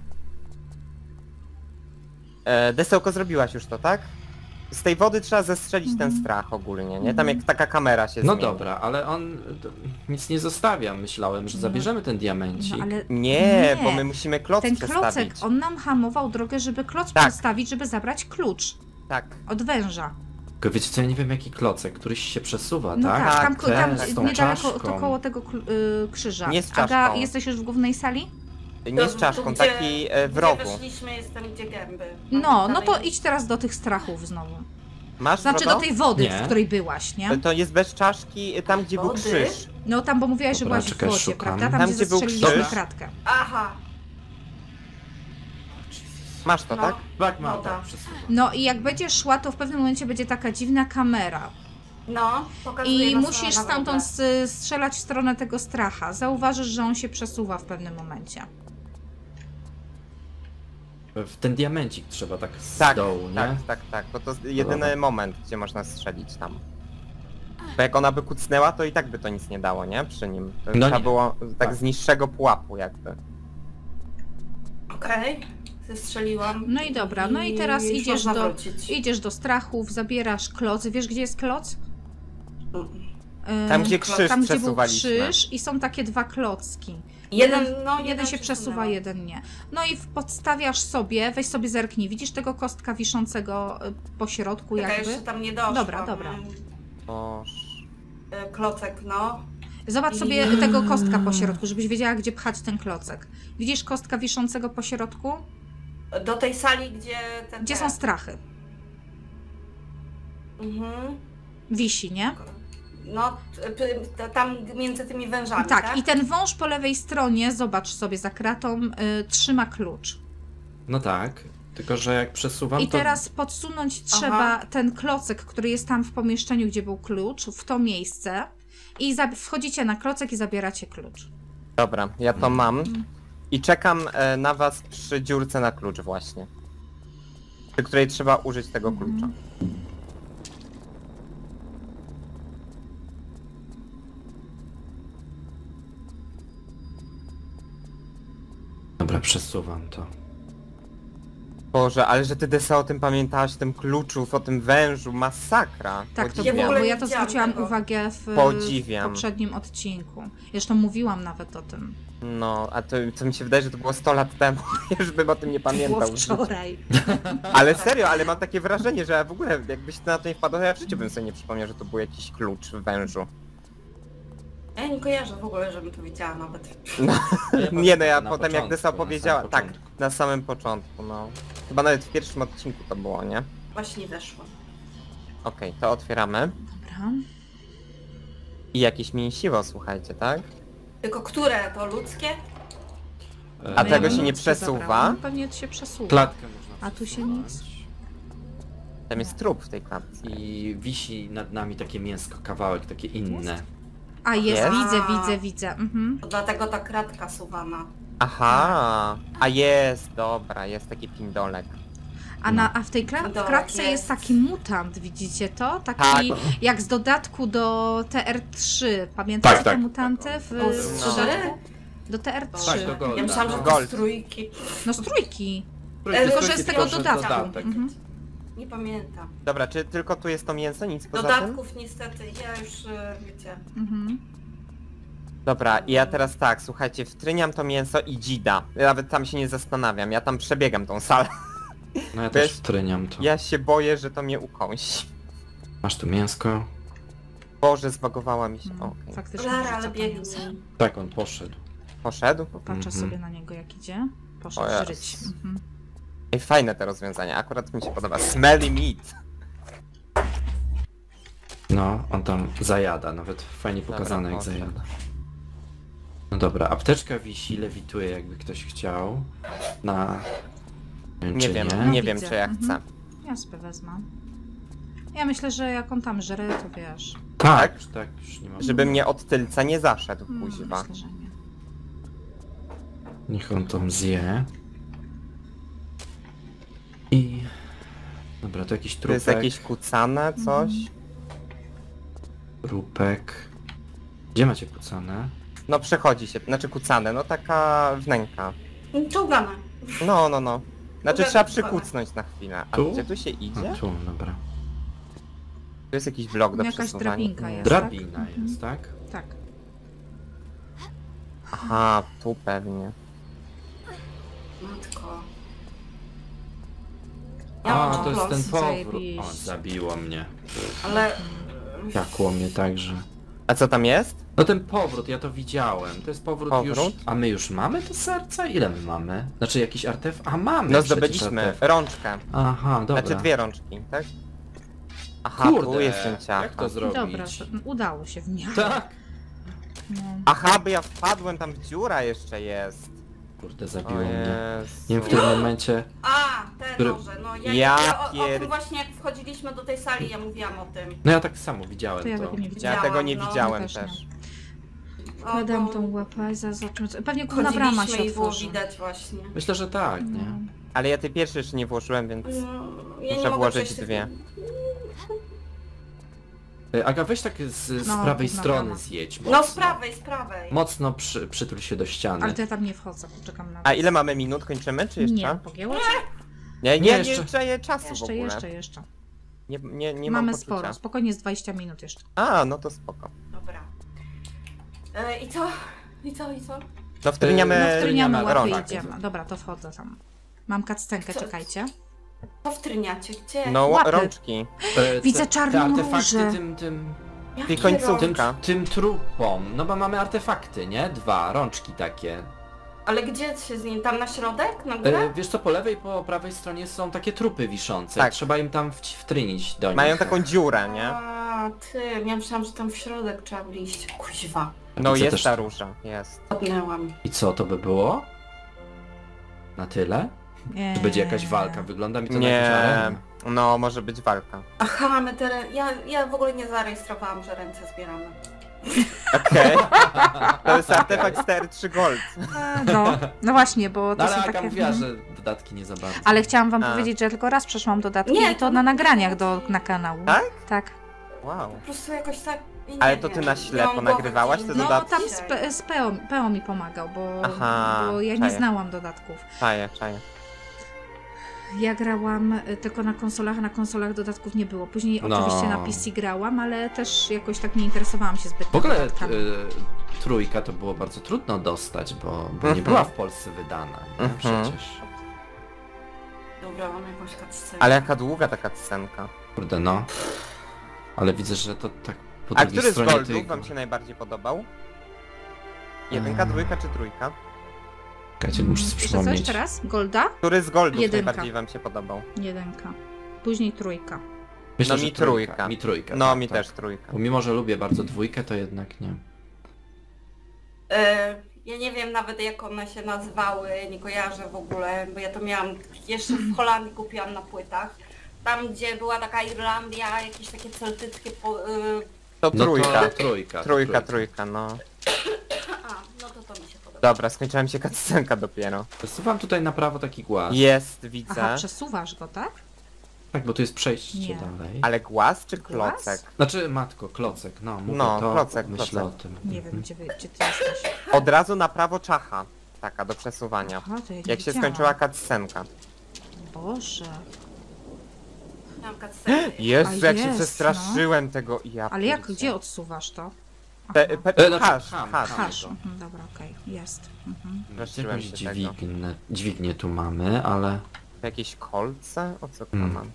Speaker 4: E, Desełko, zrobiłaś już to, tak? Z tej wody trzeba zestrzelić ten
Speaker 1: Mhm.
Speaker 4: strach ogólnie, nie? Tam jak taka kamera się
Speaker 2: No
Speaker 4: zmieni.
Speaker 2: dobra, ale on to, nic nie zostawia. Myślałem, że
Speaker 1: No.
Speaker 2: zabierzemy ten diamencik.
Speaker 1: No ale
Speaker 4: Nie,
Speaker 1: Nie.
Speaker 4: bo my musimy kloc
Speaker 1: ten
Speaker 4: przestawić.
Speaker 1: klocek, on nam hamował drogę, żeby kloc
Speaker 4: Tak.
Speaker 1: przestawić, żeby zabrać klucz
Speaker 4: Tak.
Speaker 1: od węża.
Speaker 2: Tylko wiecie co, ja nie wiem jaki klocek, któryś się przesuwa,
Speaker 1: No
Speaker 2: tak?
Speaker 1: tak,
Speaker 4: Tak,
Speaker 1: tam,
Speaker 2: ten
Speaker 1: tam
Speaker 2: z tą
Speaker 1: niedaleko,
Speaker 2: czaszką.
Speaker 1: to koło tego kl- y, krzyża.
Speaker 4: Nie z
Speaker 1: Aga,
Speaker 4: czaszką.
Speaker 1: jesteś już w głównej sali?
Speaker 4: Nie z
Speaker 3: Tu-
Speaker 4: czaszką,
Speaker 3: tu, gdzie-
Speaker 4: taki e, w rogu.
Speaker 3: Gdzie weszliśmy, jestem gdzie gęby.
Speaker 1: No, no to
Speaker 3: Dalej-
Speaker 1: idź teraz do tych strachów znowu.
Speaker 4: Masz
Speaker 1: Znaczy
Speaker 4: Frodo?
Speaker 1: do tej wody,
Speaker 2: Nie.
Speaker 1: w której byłaś, nie?
Speaker 4: To jest bez czaszki, e, tam gdzie był
Speaker 3: Wody?
Speaker 4: krzyż.
Speaker 1: No tam, bo mówiłaś, że
Speaker 2: Dobra,
Speaker 1: byłaś w
Speaker 2: czekaj,
Speaker 1: wodzie,
Speaker 2: szukam.
Speaker 1: prawda? Tam,
Speaker 4: Tam,
Speaker 1: gdzie
Speaker 4: gdzie był
Speaker 1: zestrzeliliśmy
Speaker 4: krzyż.
Speaker 1: kratkę.
Speaker 3: Aha,
Speaker 4: Masz to,
Speaker 3: No.
Speaker 4: tak?
Speaker 2: Tak, mam,
Speaker 3: Woda.
Speaker 2: tak, przesuwa.
Speaker 1: No i jak będziesz szła, to w pewnym momencie będzie taka dziwna kamera.
Speaker 3: no, pokazuję
Speaker 1: I
Speaker 3: na
Speaker 1: musisz
Speaker 3: stronę
Speaker 1: stamtąd
Speaker 3: w ogóle.
Speaker 1: s- strzelać w stronę tego stracha. Zauważysz, że on się przesuwa w pewnym momencie.
Speaker 2: W ten diamencik trzeba tak z
Speaker 4: Tak,
Speaker 2: dołu, nie?
Speaker 4: tak, tak, tak, bo to jedyny
Speaker 2: dobra.
Speaker 4: moment, gdzie można strzelić tam. Bo jak ona by kucnęła, to i tak by to nic nie dało, nie? Przy nim. To
Speaker 2: No
Speaker 4: trzeba
Speaker 2: nie.
Speaker 4: było tak
Speaker 2: Tak.
Speaker 4: z niższego pułapu jakby.
Speaker 3: Okej, zestrzeliłam.
Speaker 1: No i dobra, no i teraz
Speaker 3: już
Speaker 1: idziesz
Speaker 3: można
Speaker 1: do,
Speaker 3: wrócić.
Speaker 1: idziesz do strachów, zabierasz kloc. Wiesz, gdzie jest kloc?
Speaker 4: Tam
Speaker 1: Yy,
Speaker 4: gdzie krzyż
Speaker 1: tam, gdzie był
Speaker 4: przesuwaliśmy.
Speaker 1: krzyż i są takie dwa klocki.
Speaker 3: Jeden,
Speaker 1: Jeden,
Speaker 3: no,
Speaker 1: jeden się przesuwa, jeden nie. No i w- podstawiasz sobie, weź sobie zerknij, widzisz tego kostka wiszącego y, po środku
Speaker 3: Czekaj,
Speaker 1: jakby?
Speaker 3: jeszcze tam nie doszłam.
Speaker 1: Dobra, dobra.
Speaker 4: Boż.
Speaker 3: E, Klocek, no.
Speaker 1: Zobacz sobie
Speaker 3: I-
Speaker 1: tego kostka po środku, żebyś wiedziała, gdzie pchać ten klocek. Widzisz kostka wiszącego po środku?
Speaker 3: Do tej sali, gdzie... Te,
Speaker 1: Gdzie
Speaker 3: te...
Speaker 1: są strachy?
Speaker 3: Mhm.
Speaker 1: Wisi, nie?
Speaker 3: No, t- p- t- tam między tymi wężami,
Speaker 1: Tak,
Speaker 3: tak?
Speaker 1: i ten wąż po lewej stronie, zobacz sobie za kratą, y, trzyma klucz.
Speaker 2: No tak, tylko że jak przesuwam
Speaker 1: I
Speaker 2: to...
Speaker 1: teraz podsunąć trzeba ten klocek, który jest tam w pomieszczeniu, gdzie był klucz, w to miejsce. I za- wchodzicie na klocek i zabieracie klucz.
Speaker 4: Dobra, ja to mam. I czekam e, na was przy dziurce na klucz właśnie. Przy której trzeba użyć tego klucza.
Speaker 2: Dobra, przesuwam to.
Speaker 4: Boże, ale że ty Desa o tym pamiętałaś, o tym kluczu, o tym wężu, masakra.
Speaker 1: Tak, to
Speaker 3: Ja w
Speaker 1: było,
Speaker 3: ogóle
Speaker 1: bo
Speaker 3: nie
Speaker 1: ja to
Speaker 3: widziałam
Speaker 1: zwróciłam
Speaker 3: tego.
Speaker 1: uwagę w,
Speaker 4: Podziwiam.
Speaker 1: w poprzednim odcinku. Zresztą mówiłam nawet o tym.
Speaker 4: No, a to, to mi się wydaje, że to było sto lat temu, już bym o tym nie
Speaker 1: Było
Speaker 4: pamiętał. w życiu.
Speaker 1: wczoraj.
Speaker 4: Ale serio, ale mam takie wrażenie, że ja w ogóle jakbyś na to nie wpadł, to ja w życiu bym sobie nie przypomniał, że to był jakiś klucz w wężu.
Speaker 3: Ja nie kojarzę w ogóle, żebym to widziała nawet.
Speaker 4: Nie no, ja
Speaker 2: Na
Speaker 4: potem jak
Speaker 2: początku,
Speaker 4: Desa
Speaker 2: na
Speaker 4: powiedziała,
Speaker 2: samym
Speaker 4: tak,
Speaker 2: początku.
Speaker 4: na samym początku, no. Chyba nawet w pierwszym odcinku to było, nie?
Speaker 3: Właśnie weszłam.
Speaker 4: Okej, to otwieramy.
Speaker 1: Dobra.
Speaker 4: I jakieś mięsiwo, słuchajcie, tak?
Speaker 3: Tylko które? To ludzkie?
Speaker 2: E,
Speaker 4: A
Speaker 1: No
Speaker 4: tego
Speaker 1: ja
Speaker 4: się
Speaker 1: bym
Speaker 4: nie
Speaker 1: ludzkie
Speaker 4: przesuwa?
Speaker 1: zabrałam. No pewnie się przesuwa.
Speaker 2: Klatkę można
Speaker 1: A tu się
Speaker 2: przesuwać.
Speaker 1: nic.
Speaker 4: Tam jest trup w tej klatce.
Speaker 2: I wisi nad nami takie mięsko, kawałek, takie inne.
Speaker 1: A jest,
Speaker 4: Jest?
Speaker 1: widzę,
Speaker 3: A.
Speaker 1: widzę, widzę. Mhm.
Speaker 3: To dlatego ta kratka suwana.
Speaker 4: Aha, a jest, dobra, jest taki pindolek.
Speaker 1: A, na, a w tej kla- w
Speaker 3: Dobra,
Speaker 1: klatce jest.
Speaker 3: jest.
Speaker 1: taki mutant, widzicie to? Taki
Speaker 4: Tak.
Speaker 1: jak z dodatku do T R trzy. Pamiętacie
Speaker 2: Tak,
Speaker 1: te
Speaker 2: tak.
Speaker 1: mutanty w,
Speaker 3: O,
Speaker 1: w
Speaker 3: trzy?
Speaker 1: dodatku? Do T R trzy.
Speaker 2: Tak, do Golda,
Speaker 3: Ja myślałam, że
Speaker 2: no.
Speaker 3: to
Speaker 4: Gold.
Speaker 3: z trójki.
Speaker 1: No z trójki.
Speaker 3: Tylko,
Speaker 1: Tylko,
Speaker 3: że
Speaker 1: że
Speaker 3: z
Speaker 1: z tego
Speaker 3: tego
Speaker 1: dodatku.
Speaker 2: dodatek.
Speaker 1: Mhm.
Speaker 3: Nie pamiętam.
Speaker 4: Dobra, czy tylko tu jest to mięso, nic poza tym?
Speaker 3: Dodatków niestety, ja już, e, wiecie...
Speaker 1: Mhm.
Speaker 4: Dobra, i ja teraz tak, słuchajcie, wtryniam to mięso i dzida. Ja nawet tam się nie zastanawiam, ja tam przebiegam tą salę.
Speaker 2: No ja
Speaker 4: Wiesz,
Speaker 2: też wtryniam to.
Speaker 4: Ja się boję, że to mnie ukąsi.
Speaker 2: Masz tu mięsko?
Speaker 4: Boże, zbagowała mi się.
Speaker 1: No,
Speaker 4: Okej.
Speaker 1: faktycznie
Speaker 3: Lara,
Speaker 1: rzuca
Speaker 3: ale
Speaker 1: to
Speaker 3: biegnie.
Speaker 1: mięso.
Speaker 2: Tak, on poszedł.
Speaker 4: Poszedł?
Speaker 1: Popatrzę
Speaker 2: Mhm.
Speaker 1: sobie na niego jak idzie. Poszedł
Speaker 4: O
Speaker 1: żyć.
Speaker 4: Jezus.
Speaker 1: Mhm.
Speaker 4: Ej, fajne te rozwiązania, akurat mi się podoba. Smelly meat.
Speaker 2: No, on tam zajada, nawet fajnie
Speaker 4: Dobra,
Speaker 2: pokazane jak
Speaker 4: proszę.
Speaker 2: zajada. No dobra, apteczka wisi, lewituje jakby ktoś chciał. Na... Nie wiem,
Speaker 4: Nie
Speaker 2: czy
Speaker 4: wiem,
Speaker 2: nie.
Speaker 4: nie
Speaker 1: No,
Speaker 4: wiem
Speaker 1: widzę.
Speaker 4: czy ja
Speaker 1: Mhm.
Speaker 4: chcę.
Speaker 1: Ja sobie wezmę. Ja myślę, że jak on tam żre, to wiesz.
Speaker 2: Tak,
Speaker 4: Tak?
Speaker 2: już tak, już nie ma.
Speaker 4: Żeby mnie od tylca nie zaszedł,
Speaker 1: Mm,
Speaker 4: kuźwa.
Speaker 1: myślę, że nie.
Speaker 2: Niech on tam zje. I... Dobra, to jakiś
Speaker 4: To
Speaker 2: trupek.
Speaker 4: jest jakieś kucane coś?
Speaker 1: Mhm.
Speaker 2: Trupek. Gdzie macie kucane?
Speaker 4: No przechodzi się, znaczy kucane, no taka wnęka.
Speaker 3: Czołgane.
Speaker 4: No, no, no. Znaczy
Speaker 3: Dobra,
Speaker 4: trzeba
Speaker 3: kucane.
Speaker 4: przykucnąć na chwilę. A
Speaker 2: Tu?
Speaker 4: gdzie tu się idzie?
Speaker 2: A, tu, dobra.
Speaker 4: Tu jest jakiś blok do
Speaker 1: Jakaś
Speaker 4: przesuwania.
Speaker 1: drabinka jest.
Speaker 2: Drabina
Speaker 1: tak?
Speaker 2: jest, tak?
Speaker 1: Tak.
Speaker 4: Aha, tu pewnie.
Speaker 3: Matko. Ja
Speaker 2: A,
Speaker 3: mam
Speaker 2: to jest ten
Speaker 3: plus,
Speaker 2: powrót. O,
Speaker 1: zajebiście.
Speaker 2: zabiło mnie.
Speaker 3: Ale...
Speaker 2: Jakło mnie także.
Speaker 4: A co tam jest?
Speaker 2: No ten powrót, ja to widziałem. To jest powrót,
Speaker 4: Powrót?
Speaker 2: już... A my już mamy to serce? Ile my mamy? Znaczy jakiś artefakt? A mamy
Speaker 4: No
Speaker 2: przecież
Speaker 4: zdobyliśmy
Speaker 2: artefakt.
Speaker 4: rączkę.
Speaker 2: Aha, dobra.
Speaker 4: Znaczy dwie rączki, tak? Aha,
Speaker 2: Kurde,
Speaker 4: tu jest ten ciach.
Speaker 2: jak to zrobić?
Speaker 1: Dobra, udało się w miarę.
Speaker 2: Tak!
Speaker 1: No.
Speaker 4: Aha, bo ja wpadłem, tam dziura jeszcze jest.
Speaker 2: Kurde,
Speaker 4: O
Speaker 2: zabiło mnie.
Speaker 4: Jezu.
Speaker 2: Nie wiem, w tym momencie...
Speaker 3: A, te
Speaker 2: Który-
Speaker 3: noże, no ja,
Speaker 4: Ja
Speaker 3: ja o, o
Speaker 4: pier-
Speaker 3: tym właśnie jak wchodziliśmy do tej sali, ja mówiłam o tym.
Speaker 2: No ja tak samo widziałem
Speaker 1: To ja
Speaker 2: to.
Speaker 1: tego nie
Speaker 4: Ja
Speaker 1: widziałam.
Speaker 4: tego nie
Speaker 3: no,
Speaker 4: widziałem
Speaker 1: też
Speaker 4: też.
Speaker 1: nie.
Speaker 3: O,
Speaker 1: Kładam
Speaker 3: bo
Speaker 1: tą łapę, za zobaczymy co... Pewnie główna brama się
Speaker 3: Chodziliśmy i było
Speaker 1: otworzy.
Speaker 3: widać właśnie.
Speaker 2: Myślę, że tak,
Speaker 1: No.
Speaker 2: nie?
Speaker 4: Ale ja tej pierwszej jeszcze nie włożyłem, więc
Speaker 3: No, ja nie
Speaker 4: muszę
Speaker 3: mogę
Speaker 4: włożyć
Speaker 3: przejść
Speaker 4: dwie.
Speaker 2: Y, Aga, weź tak z, z
Speaker 1: No,
Speaker 2: prawej
Speaker 1: główna
Speaker 2: strony
Speaker 1: brama.
Speaker 2: zjedź mocno.
Speaker 3: No z prawej, z prawej.
Speaker 2: Mocno przy, przytul się do ściany.
Speaker 1: Ale to ja tam nie wchodzę, poczekam na
Speaker 4: A ile mamy minut? Kończymy, czy jeszcze?
Speaker 1: Nie, pogięło cię?
Speaker 4: Nie, nie,
Speaker 2: Nie,
Speaker 4: nie,
Speaker 2: jeszcze.
Speaker 4: czaję czasu w
Speaker 1: Jeszcze,
Speaker 4: ogóle.
Speaker 1: jeszcze, jeszcze.
Speaker 4: Nie, nie, nie
Speaker 1: Mamy
Speaker 4: mam poczucia.
Speaker 1: sporo, spokojnie z dwadzieścia minut jeszcze.
Speaker 4: A, no to spoko.
Speaker 3: Dobra. E, I co? I co? I co?
Speaker 4: No wtryniamy,
Speaker 1: No
Speaker 2: Eee,
Speaker 1: wtryniamy łapy
Speaker 4: rączki.
Speaker 1: i idziemy. Dobra, to wchodzę tam. Mam kaccenkę,
Speaker 3: Co?
Speaker 1: czekajcie.
Speaker 3: Co wtryniacie? Gdzie?
Speaker 4: No
Speaker 1: Łapy.
Speaker 4: rączki.
Speaker 2: Te-
Speaker 1: Widzę
Speaker 2: te-
Speaker 1: czarną
Speaker 2: Te artefakty
Speaker 1: różę.
Speaker 2: tym, tym,
Speaker 3: Jakie
Speaker 4: Tej końcówki.
Speaker 2: tym,
Speaker 3: rączki?
Speaker 2: tym trupom. No bo mamy artefakty, nie? Dwa, rączki takie.
Speaker 3: Ale gdzie się z nim? Tam na środek? Na górę?
Speaker 2: E, wiesz co, po lewej, po prawej stronie są takie trupy wiszące.
Speaker 4: Tak.
Speaker 2: I trzeba im tam wci- wtrynić do nich.
Speaker 4: Mają taką dziurę, nie?
Speaker 3: A, ty, ja myślałam, że tam w środek trzeba wliść. Kuźwa.
Speaker 4: No
Speaker 2: Widzę
Speaker 4: jest
Speaker 2: też
Speaker 4: ta
Speaker 2: to.
Speaker 4: róża, jest.
Speaker 3: Odnęłam.
Speaker 2: I co, to by było? Na tyle?
Speaker 1: Eee,
Speaker 2: Czy będzie jakaś walka? Wygląda mi to na jakąś
Speaker 4: Nie,
Speaker 2: arenę.
Speaker 4: no może być walka.
Speaker 3: Aha, my te... Ja, ja w ogóle nie zarejestrowałam, że ręce zbieramy.
Speaker 4: Okej. To jest artefakt T R trzy Gold.
Speaker 1: eee, No, no właśnie, bo to
Speaker 2: No ale
Speaker 1: są
Speaker 2: Aga
Speaker 1: takie...
Speaker 2: mówiła,
Speaker 1: mhm.
Speaker 2: że dodatki nie za bardzo.
Speaker 1: Ale chciałam wam
Speaker 4: A.
Speaker 1: powiedzieć, że tylko raz przeszłam dodatki
Speaker 3: Nie,
Speaker 1: i to
Speaker 3: to-
Speaker 1: na nagraniach do, na kanału.
Speaker 4: Tak?
Speaker 1: Tak.
Speaker 4: Wow.
Speaker 3: Po prostu jakoś tak... Nie
Speaker 4: Ale to
Speaker 3: wiem.
Speaker 4: ty na ślepo
Speaker 3: Miałam głowę
Speaker 4: nagrywałaś te
Speaker 3: gdzieś
Speaker 1: No
Speaker 4: dodatki?
Speaker 1: tam
Speaker 3: dzisiaj.
Speaker 1: z, P- z Peo, Peo mi pomagał, bo,
Speaker 4: Aha,
Speaker 1: bo ja nie
Speaker 4: czaję.
Speaker 1: znałam dodatków.
Speaker 4: Czaję, czaję.
Speaker 1: Ja grałam y, tylko na konsolach, a na konsolach dodatków nie było. Później
Speaker 2: No.
Speaker 1: oczywiście na P C grałam, ale też jakoś tak nie interesowałam się zbyt
Speaker 2: W ogóle
Speaker 1: dodatkami.
Speaker 2: y, trójka to było bardzo trudno dostać, bo, bo nie
Speaker 4: Mhm.
Speaker 2: była w Polsce wydana, nie?
Speaker 4: Mhm.
Speaker 2: Przecież.
Speaker 3: Dobra, mam jakąś cutscenę.
Speaker 4: Ale jaka długa taka scenka.
Speaker 2: Kurde no. Ale widzę, że to tak po
Speaker 4: A
Speaker 2: drugiej
Speaker 4: który z
Speaker 2: stronie
Speaker 4: Goldów
Speaker 2: tej...
Speaker 4: wam się najbardziej podobał? Jedynka,
Speaker 2: Eee.
Speaker 4: dwójka czy trójka?
Speaker 2: Czekajcie, muszę sobie
Speaker 1: Jeszcze co,
Speaker 2: przypomnieć.
Speaker 1: jeszcze raz? Golda?
Speaker 4: Który z Goldów
Speaker 1: Jedynka.
Speaker 4: najbardziej wam się podobał?
Speaker 1: Jedynka. Później trójka.
Speaker 2: Myślę,
Speaker 4: No
Speaker 2: że
Speaker 4: mi trójka.
Speaker 2: Mi trójka.
Speaker 4: No
Speaker 2: tak,
Speaker 4: mi
Speaker 2: tak.
Speaker 4: też trójka.
Speaker 2: Bo mimo, że lubię bardzo dwójkę, to jednak nie.
Speaker 3: E, ja nie wiem nawet jak one się nazywały, nie kojarzę w ogóle, bo ja to miałam jeszcze w Holandii, kupiłam na płytach. Tam gdzie była taka Irlandia, jakieś takie celtyckie... Po, y,
Speaker 4: To
Speaker 2: No
Speaker 4: trójka.
Speaker 2: to trójka. to
Speaker 4: Trójka, trójka, no.
Speaker 3: a, no to to mi się podoba.
Speaker 4: Dobra, skończyła mi się cutscenka dopiero.
Speaker 2: Przesuwam tutaj na prawo taki głaz.
Speaker 4: Jest, widzę.
Speaker 1: Aha, przesuwasz go, tak?
Speaker 2: Tak, bo tu jest przejście
Speaker 1: Nie.
Speaker 2: dalej.
Speaker 4: Ale głaz czy
Speaker 1: Głaz?
Speaker 4: klocek?
Speaker 2: Znaczy, matko, klocek, no, mówię
Speaker 4: No,
Speaker 2: to,
Speaker 4: klocek,
Speaker 2: myślę
Speaker 4: klocek.
Speaker 2: o tym.
Speaker 1: Nie
Speaker 2: Mhm.
Speaker 1: wiem, gdzie, wy, gdzie ty jesteś.
Speaker 4: Od razu na prawo czacha. Taka do przesuwania.
Speaker 1: Aha, to ja nie
Speaker 4: Jak się
Speaker 1: widziałam.
Speaker 4: skończyła cutscenka.
Speaker 1: Boże.
Speaker 3: Miałam cutscenę.
Speaker 4: Jezu,
Speaker 1: A
Speaker 4: jak się
Speaker 1: jest,
Speaker 4: przestraszyłem tego i ja
Speaker 1: Ale jak,
Speaker 4: pierdzie.
Speaker 1: gdzie odsuwasz to? Aha.
Speaker 4: Pe, pe,
Speaker 2: E, znaczy,
Speaker 4: hasz,
Speaker 2: ham,
Speaker 4: hasz.
Speaker 2: ham.
Speaker 1: Hasz. Mhm, dobra, okej, jest. Mhm.
Speaker 4: Straszyłem
Speaker 2: Jakąś
Speaker 4: się tego.
Speaker 2: dźwignę, dźwignię tu mamy, ale
Speaker 4: Jakieś kolce? O co
Speaker 2: Hmm.
Speaker 4: mam?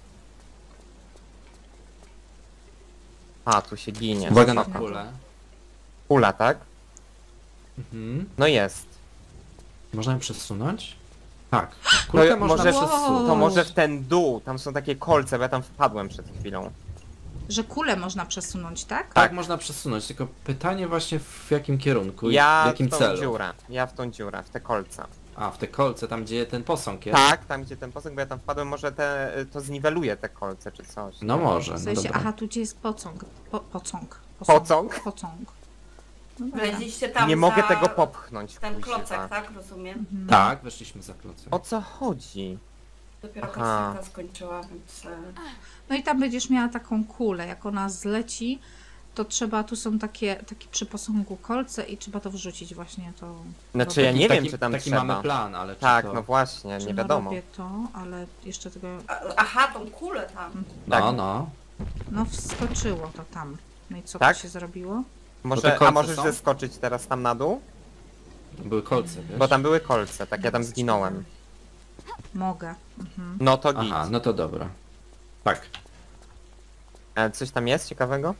Speaker 4: A, tu się ginie.
Speaker 2: Uwaga na
Speaker 4: Spoko.
Speaker 2: kulę.
Speaker 4: Kula, tak?
Speaker 2: Mhm.
Speaker 4: No jest.
Speaker 2: Można ją przesunąć? Tak.
Speaker 4: To,
Speaker 2: Kulkę można
Speaker 4: może,
Speaker 2: przesunąć.
Speaker 4: to może w ten dół, tam są takie kolce, bo ja tam wpadłem przed chwilą.
Speaker 1: Że kulę można przesunąć, tak?
Speaker 2: Tak, można przesunąć, tylko pytanie właśnie w jakim kierunku i
Speaker 4: Ja
Speaker 2: w jakim
Speaker 4: w tą
Speaker 2: celu.
Speaker 4: dziurę, ja w tą dziurę, w te kolce.
Speaker 2: A, w te kolce, tam gdzie ten posąg jest?
Speaker 4: Tak, tam gdzie ten posąg, bo ja tam wpadłem, może te, to zniweluje te kolce czy coś.
Speaker 2: No może,
Speaker 1: W
Speaker 2: no
Speaker 1: sensie,
Speaker 2: dobra.
Speaker 1: aha, tu gdzie jest pocąg. Po, pocąg.
Speaker 4: Pocąg?
Speaker 1: Pocąg. No dobra.
Speaker 3: Wleźliście tam
Speaker 4: Nie
Speaker 3: za
Speaker 4: mogę tego popchnąć.
Speaker 3: ten
Speaker 4: kuźwa.
Speaker 3: klocek, tak? Rozumiem.
Speaker 1: Mhm.
Speaker 2: Tak, weszliśmy za klocem.
Speaker 4: O co chodzi?
Speaker 3: Dopiero
Speaker 4: Aha.
Speaker 3: kasyka skończyła, więc... e,
Speaker 1: No i tam będziesz miała taką kulę, jak ona zleci, to trzeba, tu są takie, takie przy posągu kolce i trzeba to wrzucić właśnie to.
Speaker 4: Znaczy ja
Speaker 1: robię.
Speaker 4: nie
Speaker 2: taki,
Speaker 4: wiem czy tam
Speaker 2: taki
Speaker 4: trzeba.
Speaker 2: mamy plan, ale czy
Speaker 4: Tak,
Speaker 2: to...
Speaker 4: no właśnie,
Speaker 1: Czy
Speaker 4: nie
Speaker 1: no
Speaker 4: wiadomo.
Speaker 1: robię to, ale jeszcze tego,
Speaker 3: a- Aha, tą kulę tam.
Speaker 2: No,
Speaker 4: tak.
Speaker 2: no.
Speaker 1: no wskoczyło to tam. No i co
Speaker 4: Tak?
Speaker 1: to się zrobiło?
Speaker 2: Bo
Speaker 4: Może,
Speaker 2: te
Speaker 4: a
Speaker 2: kolce
Speaker 4: możesz
Speaker 2: są?
Speaker 4: zeskoczyć teraz tam na dół?
Speaker 2: Były kolce, wiesz?
Speaker 4: Bo tam były kolce, tak ja tam zginąłem.
Speaker 1: Mogę. Mhm.
Speaker 4: No to git.
Speaker 2: Aha, no to dobra. Tak.
Speaker 4: E, Coś tam jest ciekawego?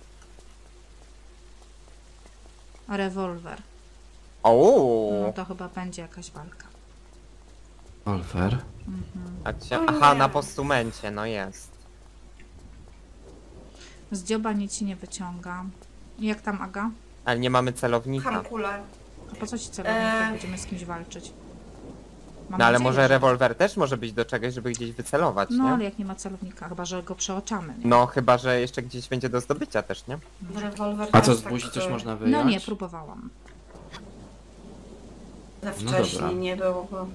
Speaker 1: Rewolwer.
Speaker 4: Ouu,
Speaker 1: No to chyba będzie jakaś walka.
Speaker 2: Wolfer.
Speaker 1: Mhm.
Speaker 4: tak się...
Speaker 3: O
Speaker 4: Aha,
Speaker 3: nie.
Speaker 4: na postumencie, no jest.
Speaker 1: Z dzioba nic ci nie wyciąga. I jak tam, Aga?
Speaker 4: Ale nie mamy celownika.
Speaker 3: Pcham kulę.
Speaker 1: A po co ci celownik, jak
Speaker 3: Eee.
Speaker 1: będziemy z kimś walczyć? Mam
Speaker 4: No ale
Speaker 1: nadzieję,
Speaker 4: może
Speaker 1: że-
Speaker 4: rewolwer też może być do czegoś, żeby gdzieś wycelować,
Speaker 1: No ale
Speaker 4: nie?
Speaker 1: jak nie ma celownika, chyba że go przeoczamy. Nie?
Speaker 4: No chyba, że jeszcze gdzieś będzie do zdobycia też, nie?
Speaker 3: Rewolwer
Speaker 2: A co,
Speaker 3: też
Speaker 2: z buzi
Speaker 3: tak,
Speaker 2: coś
Speaker 3: e,
Speaker 2: można wyjąć?
Speaker 1: No nie, próbowałam.
Speaker 3: Za
Speaker 2: No
Speaker 3: wcześnie
Speaker 2: dobra.
Speaker 3: nie było. Bo...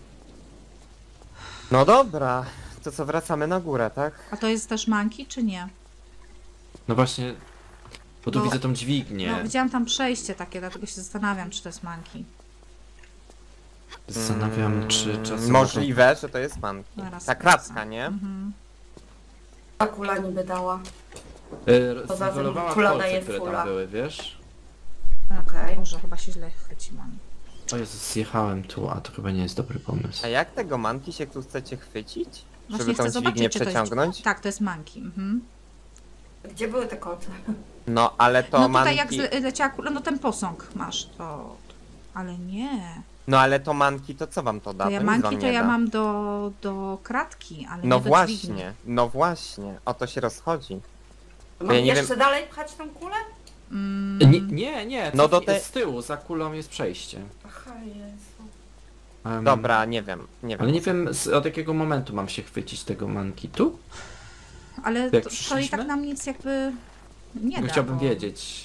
Speaker 4: No dobra, to co, wracamy na górę, tak?
Speaker 1: A to jest też manki, czy nie?
Speaker 2: No właśnie, bo tu
Speaker 1: Bo-
Speaker 2: widzę tą dźwignię.
Speaker 1: No, widziałam tam przejście takie, dlatego się zastanawiam, czy to jest manki.
Speaker 2: Zastanawiam, czy
Speaker 4: Mm,
Speaker 2: czasem...
Speaker 4: Możliwe, że to jest manki.
Speaker 1: Zaraz
Speaker 4: Ta
Speaker 1: sprawdzę.
Speaker 4: kratka, nie?
Speaker 1: Mhm.
Speaker 3: Ta kula niby dała.
Speaker 2: Yy,
Speaker 3: Poza tym
Speaker 2: Zniwelowała
Speaker 3: kula
Speaker 2: kolce,
Speaker 3: daje
Speaker 2: które
Speaker 3: fula.
Speaker 2: tam były, wiesz?
Speaker 3: Okej.
Speaker 1: Boże, chyba się źle chyciłam.
Speaker 2: O Jezus, zjechałem tu, a to chyba nie jest dobry pomysł.
Speaker 4: A jak tego manki się tu chcecie chwycić?
Speaker 1: Właśnie
Speaker 4: Żeby tą
Speaker 1: chcę
Speaker 4: dźwignię
Speaker 1: zobaczyć, czy to
Speaker 4: przeciągnąć?
Speaker 1: jest... Tak, to jest manki. Mhm.
Speaker 3: Gdzie były te kolce?
Speaker 4: No ale to
Speaker 1: No tutaj
Speaker 4: manki...
Speaker 1: jak zle- leciała kula, no ten posąg masz, to... Ale nie.
Speaker 4: No ale to manki to co wam to da?
Speaker 1: To ja
Speaker 4: nic wam
Speaker 1: manki to
Speaker 4: nie
Speaker 1: ja
Speaker 4: da.
Speaker 1: mam do, do kratki, ale
Speaker 4: No
Speaker 1: nie do
Speaker 4: właśnie,
Speaker 1: dźwigni.
Speaker 4: no właśnie, o to się rozchodzi.
Speaker 3: Mam
Speaker 4: ja nie
Speaker 3: jeszcze
Speaker 4: wiem-
Speaker 3: dalej pchać tą kulę?
Speaker 1: Mm,
Speaker 2: Nie, nie, nie,
Speaker 4: No
Speaker 2: no
Speaker 4: do te-
Speaker 2: z tyłu, za kulą jest przejście.
Speaker 3: Aha, Jezu.
Speaker 2: Em,
Speaker 4: Dobra, nie wiem, nie wiem.
Speaker 2: Ale nie wiem, z, od jakiego momentu mam się chwycić tego manki. Tu?
Speaker 1: ale
Speaker 2: jak
Speaker 1: to, to i
Speaker 2: przyszliśmy?
Speaker 1: tak nam nic jakby nie
Speaker 2: Tylko
Speaker 1: da,
Speaker 2: chciałbym
Speaker 1: bo,
Speaker 2: wiedzieć,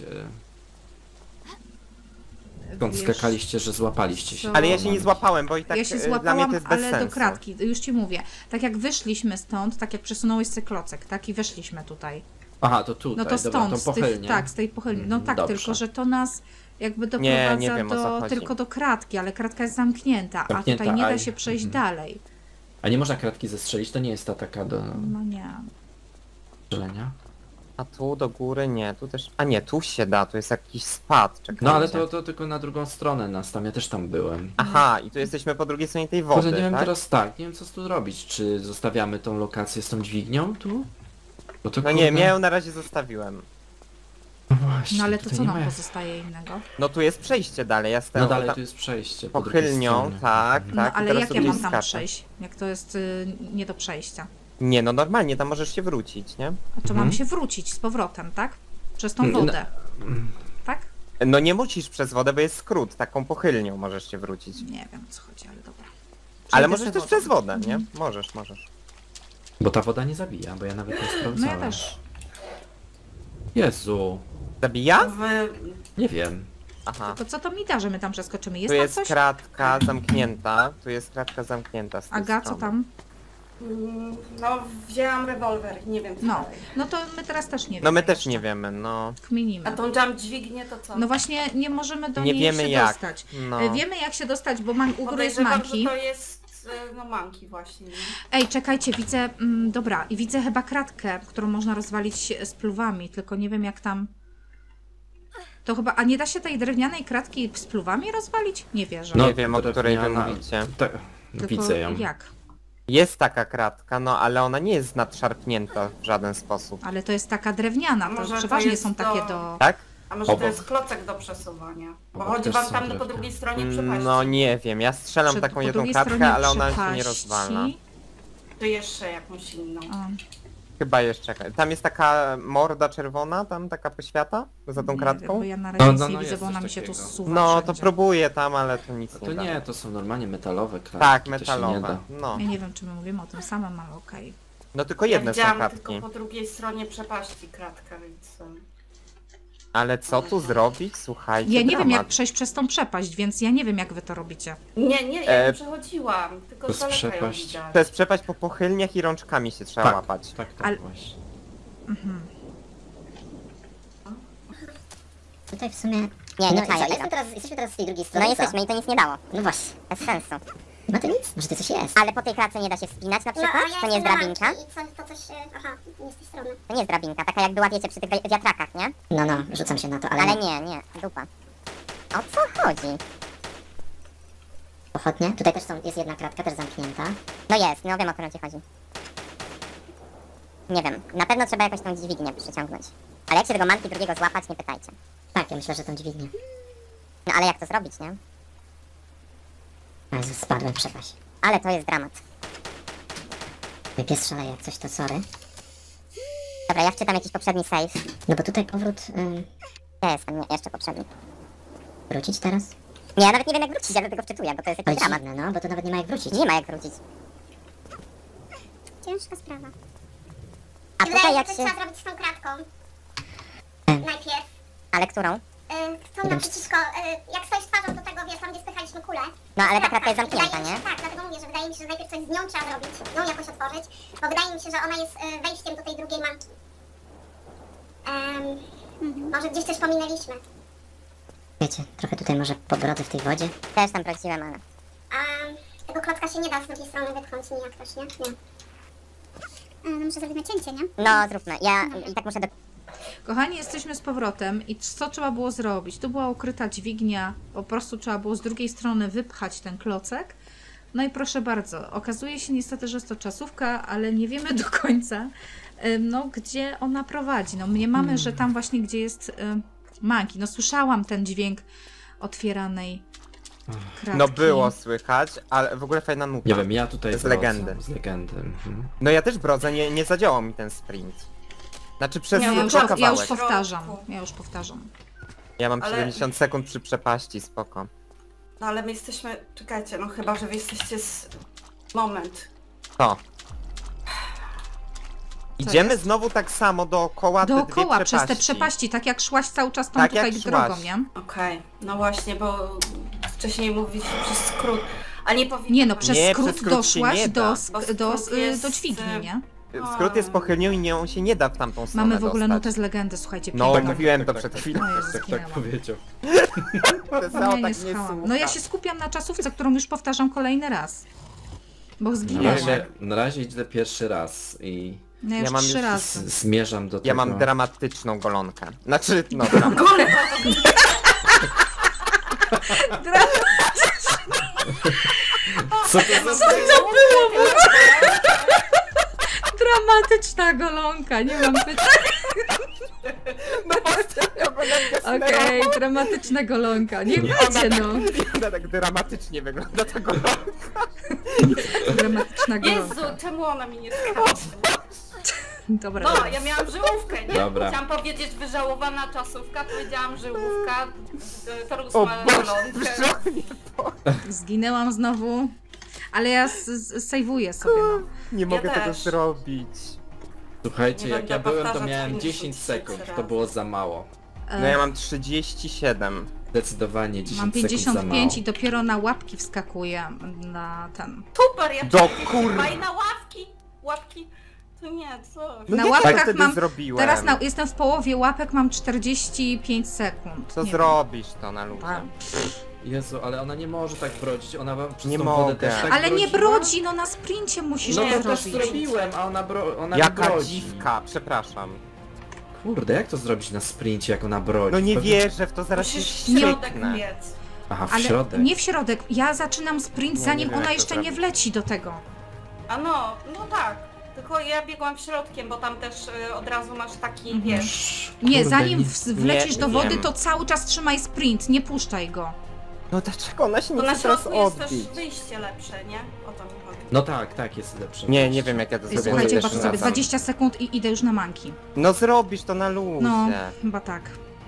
Speaker 2: e, skąd
Speaker 1: wiesz,
Speaker 2: skakaliście, że złapaliście się.
Speaker 1: co-
Speaker 4: Ale ja
Speaker 2: do
Speaker 4: się nie
Speaker 2: manki.
Speaker 4: złapałem, bo i tak
Speaker 1: Ja się
Speaker 4: e, dla mnie
Speaker 1: złapałam,
Speaker 4: to jest bez
Speaker 1: ale
Speaker 4: sensu.
Speaker 1: do kratki, już ci mówię. Tak jak wyszliśmy stąd, tak jak przesunąłeś cyklocek, tak i weszliśmy tutaj.
Speaker 2: Aha, to tutaj,
Speaker 1: No to
Speaker 2: dobra,
Speaker 1: stąd,
Speaker 2: tą
Speaker 1: z tych,
Speaker 2: pochylnię.
Speaker 1: tak, z tej pochylni. No
Speaker 2: Mhm,
Speaker 1: tak,
Speaker 2: dobrze.
Speaker 1: tylko że to nas jakby
Speaker 4: Nie,
Speaker 1: doprowadza
Speaker 4: nie wiem, o co
Speaker 1: do,
Speaker 4: chodzi.
Speaker 1: tylko do kratki, ale kratka jest zamknięta,
Speaker 2: Zamknięta,
Speaker 1: a tutaj nie
Speaker 2: a-
Speaker 1: da się przejść
Speaker 2: mhm.
Speaker 1: dalej.
Speaker 2: A nie można kratki zestrzelić, to nie jest ta taka do
Speaker 1: No nie.
Speaker 2: strzelenia.
Speaker 4: A tu do góry nie, tu też... A nie, tu się da, tu jest jakiś spad, czekajcie.
Speaker 2: No ale to, to tylko na drugą stronę nas tam, ja też tam byłem.
Speaker 4: Aha, i tu jesteśmy po drugiej stronie tej
Speaker 2: Może
Speaker 4: wody,
Speaker 2: nie wiem
Speaker 4: tak?
Speaker 2: teraz tak, nie wiem co tu robić, czy zostawiamy tą lokację z tą dźwignią tu? Bo to
Speaker 4: No nie,
Speaker 2: kurde-
Speaker 4: ja ją na razie zostawiłem.
Speaker 2: No właśnie,
Speaker 1: No ale to
Speaker 2: tutaj
Speaker 1: co
Speaker 2: nie
Speaker 1: nam
Speaker 2: ma jak-
Speaker 1: pozostaje innego?
Speaker 4: No tu jest przejście dalej, ja
Speaker 2: No
Speaker 4: stałem
Speaker 2: dalej
Speaker 4: tam
Speaker 2: tu jest przejście. po drugiej
Speaker 4: pochylnią,
Speaker 2: stronie.
Speaker 4: tak,
Speaker 2: Mhm.
Speaker 1: No
Speaker 4: tak. i
Speaker 1: ale
Speaker 4: teraz
Speaker 1: jak
Speaker 4: tu
Speaker 1: ja
Speaker 4: gdzieś
Speaker 1: mam tam
Speaker 4: skaczę.
Speaker 1: przejść? Jak to jest y, nie do przejścia?
Speaker 4: Nie, no normalnie, tam możesz się wrócić, nie?
Speaker 1: A to
Speaker 2: Mhm.
Speaker 1: mam się wrócić z powrotem, tak? Przez tą
Speaker 2: No,
Speaker 1: wodę, tak?
Speaker 4: No nie musisz przez wodę, bo jest skrót, taką pochylnią możesz się wrócić.
Speaker 1: Nie wiem o co chodzi, ale dobra.
Speaker 4: Ale
Speaker 1: Przejdę
Speaker 4: możesz
Speaker 1: se
Speaker 4: też
Speaker 1: wodą.
Speaker 4: przez wodę, nie?
Speaker 1: Mhm.
Speaker 4: Możesz, możesz.
Speaker 2: Bo ta woda nie zabija, bo ja nawet nie
Speaker 1: No
Speaker 2: sprawdzałem.
Speaker 1: ja też.
Speaker 2: Jezu,
Speaker 4: Zabija?
Speaker 3: Wy...
Speaker 2: nie wiem.
Speaker 4: Aha.
Speaker 1: To co to mi da, że my tam przeskoczymy? Jest
Speaker 4: Tu
Speaker 1: tam
Speaker 4: jest
Speaker 1: coś?
Speaker 4: kratka zamknięta, tu jest kratka zamknięta z tej
Speaker 1: Aga, co
Speaker 4: strony.
Speaker 1: tam?
Speaker 3: Mm, No, wzięłam rewolwer, nie wiem co
Speaker 1: No,
Speaker 3: dalej.
Speaker 1: no to my teraz też nie wiemy.
Speaker 4: No my też
Speaker 1: jeszcze.
Speaker 4: nie wiemy, no.
Speaker 1: Kminimy.
Speaker 3: A tą jam dźwignię to co?
Speaker 1: No właśnie nie możemy do
Speaker 4: Nie
Speaker 1: niej
Speaker 4: wiemy
Speaker 1: się
Speaker 4: jak.
Speaker 1: dostać.
Speaker 4: No.
Speaker 1: E, Wiemy jak się dostać, bo man, u góry jest
Speaker 3: Podejrzewam,
Speaker 1: manki.
Speaker 3: że to jest, e, no manki właśnie, nie?
Speaker 1: Ej, czekajcie, widzę, mm, dobra, i widzę chyba kratkę, którą można rozwalić z pluwami, tylko nie wiem jak tam... To chyba, a nie da się tej drewnianej kratki z pluwami rozwalić? Nie wierzę.
Speaker 4: Nie wiem, o której wy
Speaker 2: drewniana-
Speaker 4: mówicie.
Speaker 2: Tak,
Speaker 1: Tylko
Speaker 2: widzę ją.
Speaker 1: jak?
Speaker 4: Jest taka kratka, no ale ona nie jest nadszarpnięta w żaden sposób.
Speaker 1: Ale to jest taka drewniana,
Speaker 3: A
Speaker 1: to
Speaker 3: może to
Speaker 1: przeważnie
Speaker 3: jest
Speaker 1: są
Speaker 3: do-
Speaker 1: takie do...
Speaker 4: Tak?
Speaker 3: A może
Speaker 2: Obok.
Speaker 3: to jest klocek do przesuwania? Bo
Speaker 2: Obok
Speaker 3: chodzi
Speaker 2: też
Speaker 3: wam
Speaker 2: są
Speaker 3: tam po
Speaker 2: drewka.
Speaker 3: drugiej stronie przepaści.
Speaker 4: No nie wiem, ja strzelam
Speaker 1: Przed-
Speaker 4: taką
Speaker 1: po
Speaker 4: jedną
Speaker 1: drugiej
Speaker 4: kratkę,
Speaker 1: stronie
Speaker 4: ale ona się nie
Speaker 1: przepaści.
Speaker 4: rozwala.
Speaker 3: Czy jeszcze jakąś inną?
Speaker 1: O,
Speaker 4: Chyba jeszcze. Tam jest taka morda czerwona, tam taka poświata za tą
Speaker 1: nie
Speaker 4: kratką?
Speaker 1: wiem, bo ja na razie
Speaker 2: No,
Speaker 1: nic
Speaker 2: no,
Speaker 1: nie
Speaker 2: no,
Speaker 1: widzę,
Speaker 2: jest
Speaker 1: bo ona
Speaker 2: coś
Speaker 1: mi się tu
Speaker 2: takiego.
Speaker 1: zsuwa
Speaker 4: No to
Speaker 1: wszędzie.
Speaker 4: próbuję tam, ale to nic
Speaker 2: No to
Speaker 4: nie da.
Speaker 2: nie, to są normalnie metalowe klatki.
Speaker 4: Tak,
Speaker 2: to się nie
Speaker 4: metalowe.
Speaker 2: da.
Speaker 4: No.
Speaker 1: Ja nie wiem, czy my mówimy o tym samym, ale okej.
Speaker 4: No tylko
Speaker 3: Ja
Speaker 4: jedne są
Speaker 3: widziałam
Speaker 4: kratki.
Speaker 3: tylko po drugiej stronie przepaści kratka, więc... um,
Speaker 4: Ale co tu zrobić? Słuchajcie,
Speaker 1: Ja nie wiem, jak
Speaker 4: dramat.
Speaker 1: przejść przez tą przepaść, więc ja nie wiem, jak wy to robicie.
Speaker 3: Nie, nie, ja
Speaker 4: E,
Speaker 3: nie przechodziłam, tylko
Speaker 2: to
Speaker 3: z daleka ją
Speaker 2: przepaść.
Speaker 3: widać.
Speaker 4: To jest przepaść po pochylniach i rączkami się trzeba
Speaker 2: Tak.
Speaker 4: łapać.
Speaker 2: Tak, tak
Speaker 1: Ale-
Speaker 2: właśnie.
Speaker 1: Mhm.
Speaker 5: Tutaj w sumie...
Speaker 6: Nie,
Speaker 5: no
Speaker 6: nie
Speaker 5: i
Speaker 6: czaję
Speaker 5: co,
Speaker 6: tego.
Speaker 5: jestem teraz, jesteśmy teraz z tej drugiej
Speaker 6: No
Speaker 5: strony,
Speaker 6: jesteśmy i to nic nie dało.
Speaker 5: No właśnie.
Speaker 6: Bez sensu.
Speaker 5: No to nic, może to coś jest.
Speaker 6: Ale po tej klatce nie da się wspinać na przykład? to nie jest drabinka?
Speaker 7: I co, to coś, e, aha, nie z tej strony.
Speaker 6: To nie jest drabinka, taka jak była, wiecie, przy tych wi- wiatrakach, nie?
Speaker 5: No, no, rzucam się na to, ale,
Speaker 6: Ale nie, nie, dupa. O co chodzi?
Speaker 5: pochodnie. Tutaj też są, jest jedna kratka, też zamknięta.
Speaker 6: No jest, no wiem, o którą ci chodzi. Nie wiem, na pewno trzeba jakoś tą dźwignię przyciągnąć. Ale jak się tego manki drugiego złapać, nie pytajcie.
Speaker 5: Tak, ja myślę, że tą dźwignię.
Speaker 6: No ale jak to zrobić, nie?
Speaker 5: Jezu, spadłem w przepaść.
Speaker 6: Ale to jest dramat.
Speaker 5: Mój pies szaleje jak coś, to sorry.
Speaker 6: Dobra, ja wczytam jakiś poprzedni save.
Speaker 5: No bo tutaj powrót... Ym,
Speaker 6: Ja jestem, nie, jeszcze poprzedni.
Speaker 5: wrócić teraz?
Speaker 6: Nie, ja nawet nie wiem jak wrócić, ja do tego wczytuję, bo to jest
Speaker 5: Oj,
Speaker 6: jakiś dramat.
Speaker 5: dziwne, no, bo to nawet nie ma jak wrócić.
Speaker 6: Nie ma jak wrócić.
Speaker 7: Ciężka sprawa.
Speaker 6: A
Speaker 7: Wydaje
Speaker 6: tutaj
Speaker 7: mi
Speaker 6: jak
Speaker 7: się,
Speaker 6: się...
Speaker 7: że trzeba zrobić z tą kratką.
Speaker 5: E.
Speaker 7: Najpierw.
Speaker 6: Ale którą?
Speaker 7: Y, tą naprzeciwko, y, jak stoisz twarzą do tego, wiesz, tam gdzie spychaliśmy kulę.
Speaker 6: No ale ta kratka jest
Speaker 7: Wydaje
Speaker 6: zamknięta,
Speaker 7: mi się,
Speaker 6: nie?
Speaker 7: Tak, dlatego mówię, że wydaje mi się, że najpierw coś z nią trzeba zrobić, ją jakoś otworzyć, bo wydaje mi się, że ona jest y, wejściem do tej drugiej manki. Um, może gdzieś coś pominęliśmy.
Speaker 5: Wiecie, trochę tutaj może pobrodzę w tej wodzie.
Speaker 6: Też tam prosiłem, ale...
Speaker 7: A tego klocka się nie da z drugiej strony wypchnąć nijak też, nie? Nie. no może zrobimy cięcie, nie?
Speaker 6: No, zróbmy. Ja i tak muszę do...
Speaker 1: Kochani, jesteśmy z powrotem i co trzeba było zrobić? Tu była ukryta dźwignia, po prostu trzeba było z drugiej strony wypchać ten klocek. No i proszę bardzo, okazuje się niestety, że jest to czasówka, ale nie wiemy do końca, em, no, gdzie ona prowadzi. No, mnie mamy, że tam właśnie, gdzie jest em, manki. No, słyszałam ten dźwięk otwieranej kratki.
Speaker 4: No było słychać, ale w ogóle fajna nuta.
Speaker 2: Nie wiem, ja tutaj
Speaker 4: Z
Speaker 2: brodzę,
Speaker 4: legendy.
Speaker 2: Z legendy. Mhm.
Speaker 4: No ja też brodzę, nie, nie zadziałał mi ten sprint. Znaczy przez
Speaker 1: Ja, ja, już,
Speaker 4: kawałek.
Speaker 1: ja już powtarzam, ja już powtarzam.
Speaker 4: Ja mam
Speaker 3: Ale-
Speaker 4: siedemdziesiąt sekund przy przepaści, spoko.
Speaker 3: No ale my jesteśmy... Czekajcie, no chyba, że wy jesteście z... Moment.
Speaker 4: To. Idziemy
Speaker 1: jest?
Speaker 4: znowu tak samo dookoła te
Speaker 1: Dookoła,
Speaker 4: dwie
Speaker 1: przez te
Speaker 4: przepaści.
Speaker 1: przepaści, tak jak szłaś cały czas tą
Speaker 4: Tak
Speaker 1: tutaj
Speaker 4: jak
Speaker 1: drogą,
Speaker 4: szłaś.
Speaker 1: nie?
Speaker 3: Okej, no właśnie, bo wcześniej mówiliście przez skrót, a nie powinno
Speaker 1: Nie no,
Speaker 3: być.
Speaker 1: przez
Speaker 4: Nie,
Speaker 1: skrót
Speaker 4: przez skrót się
Speaker 1: doszłaś
Speaker 4: nie
Speaker 1: do,
Speaker 4: da.
Speaker 1: sk-
Speaker 3: Bo skrót
Speaker 1: do, y,
Speaker 3: jest,
Speaker 1: do dźwigni,
Speaker 3: y,
Speaker 1: nie?
Speaker 4: Skrót jest pochylnią i nie, on się nie da w tamtą stronę
Speaker 1: Mamy w ogóle
Speaker 4: dostać.
Speaker 1: nutę z legendy, słuchajcie,
Speaker 4: No,
Speaker 1: piękną.
Speaker 4: mówiłem to przed chwilą.
Speaker 1: O Jezu,
Speaker 2: Tak, tak
Speaker 1: zginęłam.
Speaker 2: powiedział.
Speaker 4: Wesoło,
Speaker 1: No, ja nie
Speaker 4: tak nie
Speaker 1: słuchałam.
Speaker 4: słucha.
Speaker 1: No ja się skupiam na czasówce, którą już powtarzam kolejny raz. Bo
Speaker 2: Na
Speaker 1: zginęłam.
Speaker 2: razie, na razie idę pierwszy raz i
Speaker 1: No ja
Speaker 4: Ja
Speaker 1: już
Speaker 4: mam
Speaker 1: trzy
Speaker 4: już
Speaker 1: razy.
Speaker 2: z- zmierzam do tego.
Speaker 4: Ja mam dramatyczną golonkę. Znaczy, no dramat.
Speaker 2: Co to za...
Speaker 1: Dramatyczna golonka, nie mam pytań. Okej, dramatyczna golonka. Niech będzie no.
Speaker 4: Ona tak dramatycznie wygląda ta golonka.
Speaker 1: Dramatyczna
Speaker 3: Jezu,
Speaker 1: golonka.
Speaker 3: czemu ona mi nie skradła?
Speaker 1: Dobra,
Speaker 3: No,
Speaker 1: dobra.
Speaker 3: ja miałam żyłówkę, nie?
Speaker 2: Dobra.
Speaker 3: Chciałam powiedzieć wyżałowana czasówka, powiedziałam żyłówka, Torus
Speaker 4: O
Speaker 3: ma
Speaker 4: Boże,
Speaker 3: golonkę.
Speaker 1: Zginęłam znowu. Ale ja s- s- sejwuję sobie, no.
Speaker 4: Nie mogę tego
Speaker 3: też.
Speaker 4: zrobić.
Speaker 2: Słuchajcie,
Speaker 3: Nie
Speaker 2: jak
Speaker 3: będę
Speaker 2: ja byłem, to
Speaker 3: powtarzać
Speaker 2: miałem
Speaker 3: filmu
Speaker 2: dziesięć
Speaker 3: tysięcy
Speaker 2: sekund. To
Speaker 3: razy.
Speaker 2: było za mało.
Speaker 4: No ja mam trzydzieści siedem.
Speaker 2: Zdecydowanie dziesięć
Speaker 1: Mam
Speaker 2: sekund za
Speaker 1: pięćdziesiąt
Speaker 2: mało.
Speaker 1: pięć i dopiero na łapki wskakuję na ten.
Speaker 3: Super, ja
Speaker 4: Do
Speaker 3: czuję
Speaker 4: kur-
Speaker 3: chyba i na ławki, łapki, to nie, co?
Speaker 4: No
Speaker 1: Na
Speaker 4: jak
Speaker 1: łapkach
Speaker 4: ja wtedy
Speaker 1: mam-
Speaker 4: zrobiłem?
Speaker 1: Teraz na, jestem w połowie łapek, mam czterdzieści pięć sekund.
Speaker 4: To
Speaker 1: Nie
Speaker 4: zrobisz to na
Speaker 1: wiem.
Speaker 4: luzie.
Speaker 1: Tak.
Speaker 2: Jezu, ale ona nie może tak brodzić, ona wam przez
Speaker 4: Nie
Speaker 2: tą
Speaker 4: mogę.
Speaker 2: wodę też tak
Speaker 1: Ale nie
Speaker 2: brodziła?
Speaker 1: brodzi, no na sprincie musisz
Speaker 2: No
Speaker 1: to
Speaker 2: to też
Speaker 1: zrobić.
Speaker 2: zrobiłem, a ona, bro... ona
Speaker 4: Jaka
Speaker 2: nie brodzi.
Speaker 4: dziwka, przepraszam.
Speaker 2: Kurde, jak to zrobić na sprincie, jak ona brodzi?
Speaker 4: No nie
Speaker 2: Pewnie-
Speaker 4: wierzę w to, zaraz się
Speaker 3: Musisz w środek
Speaker 4: ścieknę.
Speaker 3: biec.
Speaker 2: Aha, w
Speaker 1: Ale
Speaker 2: środek.
Speaker 1: nie w środek. Ja zaczynam sprint,
Speaker 4: Nie,
Speaker 1: zanim
Speaker 4: nie wiem,
Speaker 1: ona
Speaker 4: jak to
Speaker 1: jeszcze nie
Speaker 4: zrobić.
Speaker 1: wleci do tego.
Speaker 3: A no, no tak. Tylko ja biegłam środkiem, bo tam też y, od razu masz taki, wiesz...
Speaker 1: Nie,
Speaker 2: Kurde,
Speaker 1: zanim
Speaker 2: nie-
Speaker 1: w- wlecisz
Speaker 4: nie
Speaker 1: do wody,
Speaker 4: wiem.
Speaker 1: to cały czas trzymaj sprint, nie puszczaj go.
Speaker 4: No dlaczego ona się
Speaker 3: Bo
Speaker 4: nie
Speaker 3: na
Speaker 4: chce teraz
Speaker 3: środku jest też
Speaker 4: odbić?
Speaker 3: wyjście lepsze, nie? O to mi chodzi.
Speaker 2: No tak, tak, jest lepsze.
Speaker 4: Nie, nie wiem jak ja to
Speaker 1: Ej,
Speaker 4: zrobię.
Speaker 1: słuchajcie,
Speaker 4: też
Speaker 1: patrzcie sobie,
Speaker 4: wracam.
Speaker 1: dwadzieścia sekund i idę już na manki.
Speaker 4: No zrobisz to na luzie.
Speaker 1: No, chyba tak.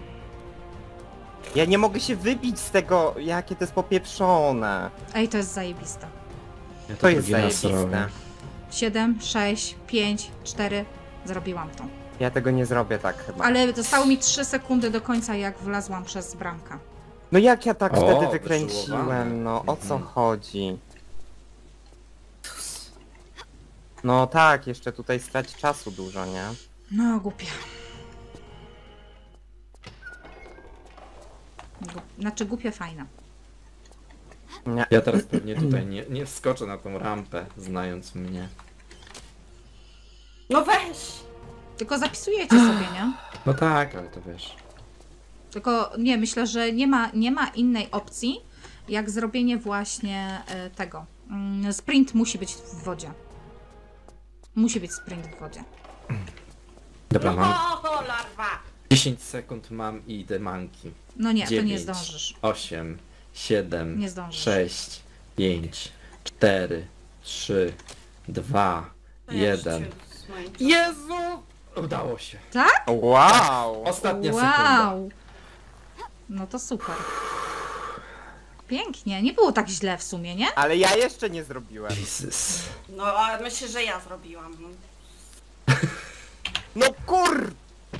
Speaker 4: Ja nie mogę się wybić z tego, jakie to jest popieprzone.
Speaker 1: Ej, to jest zajebiste.
Speaker 2: Ja
Speaker 4: To jest
Speaker 2: drugi raz
Speaker 4: zajebiste.
Speaker 2: robię.
Speaker 1: siedem, sześć, pięć, cztery. Zrobiłam to.
Speaker 4: Ja tego nie zrobię tak chyba.
Speaker 1: Ale zostały mi trzy sekundy do końca, jak wlazłam przez bramkę.
Speaker 4: No jak ja tak
Speaker 2: O,
Speaker 4: wtedy
Speaker 2: wyszłowane.
Speaker 4: wykręciłem, no o co
Speaker 2: Mhm.
Speaker 4: chodzi? No tak, jeszcze tutaj strać czasu dużo, nie?
Speaker 1: No, głupie. Gu- Znaczy, głupie, fajne.
Speaker 4: Nie.
Speaker 2: Ja teraz pewnie tutaj nie, nie wskoczę na tą rampę, znając mnie.
Speaker 3: No weź!
Speaker 1: Tylko zapisujecie sobie, nie?
Speaker 2: No tak, ale to wiesz.
Speaker 1: Tylko nie, myślę, że nie ma, nie ma innej opcji, jak zrobienie właśnie e, tego. Mm, Sprint musi być w wodzie. Musi być sprint w wodzie.
Speaker 2: Dobra, mam
Speaker 3: O, larwa!
Speaker 2: dziesięć sekund mam i idę manki.
Speaker 1: No nie, to nie
Speaker 2: dziewięć,
Speaker 1: zdążysz.
Speaker 2: osiem, siedem,
Speaker 1: Nie zdążysz.
Speaker 2: sześć, pięć, cztery, trzy, dwa,
Speaker 3: To ja
Speaker 2: jeden.
Speaker 3: rzuciłem z moim czasem.
Speaker 2: Jezu! Udało się.
Speaker 4: Wow!
Speaker 2: Ostatnia sekunda.
Speaker 1: Wow! No to super. Pięknie. Nie było tak źle w sumie, nie?
Speaker 4: Ale ja jeszcze nie zrobiłem.
Speaker 2: Jezus.
Speaker 3: No, ale myślę, że ja zrobiłam. No.
Speaker 4: No kur...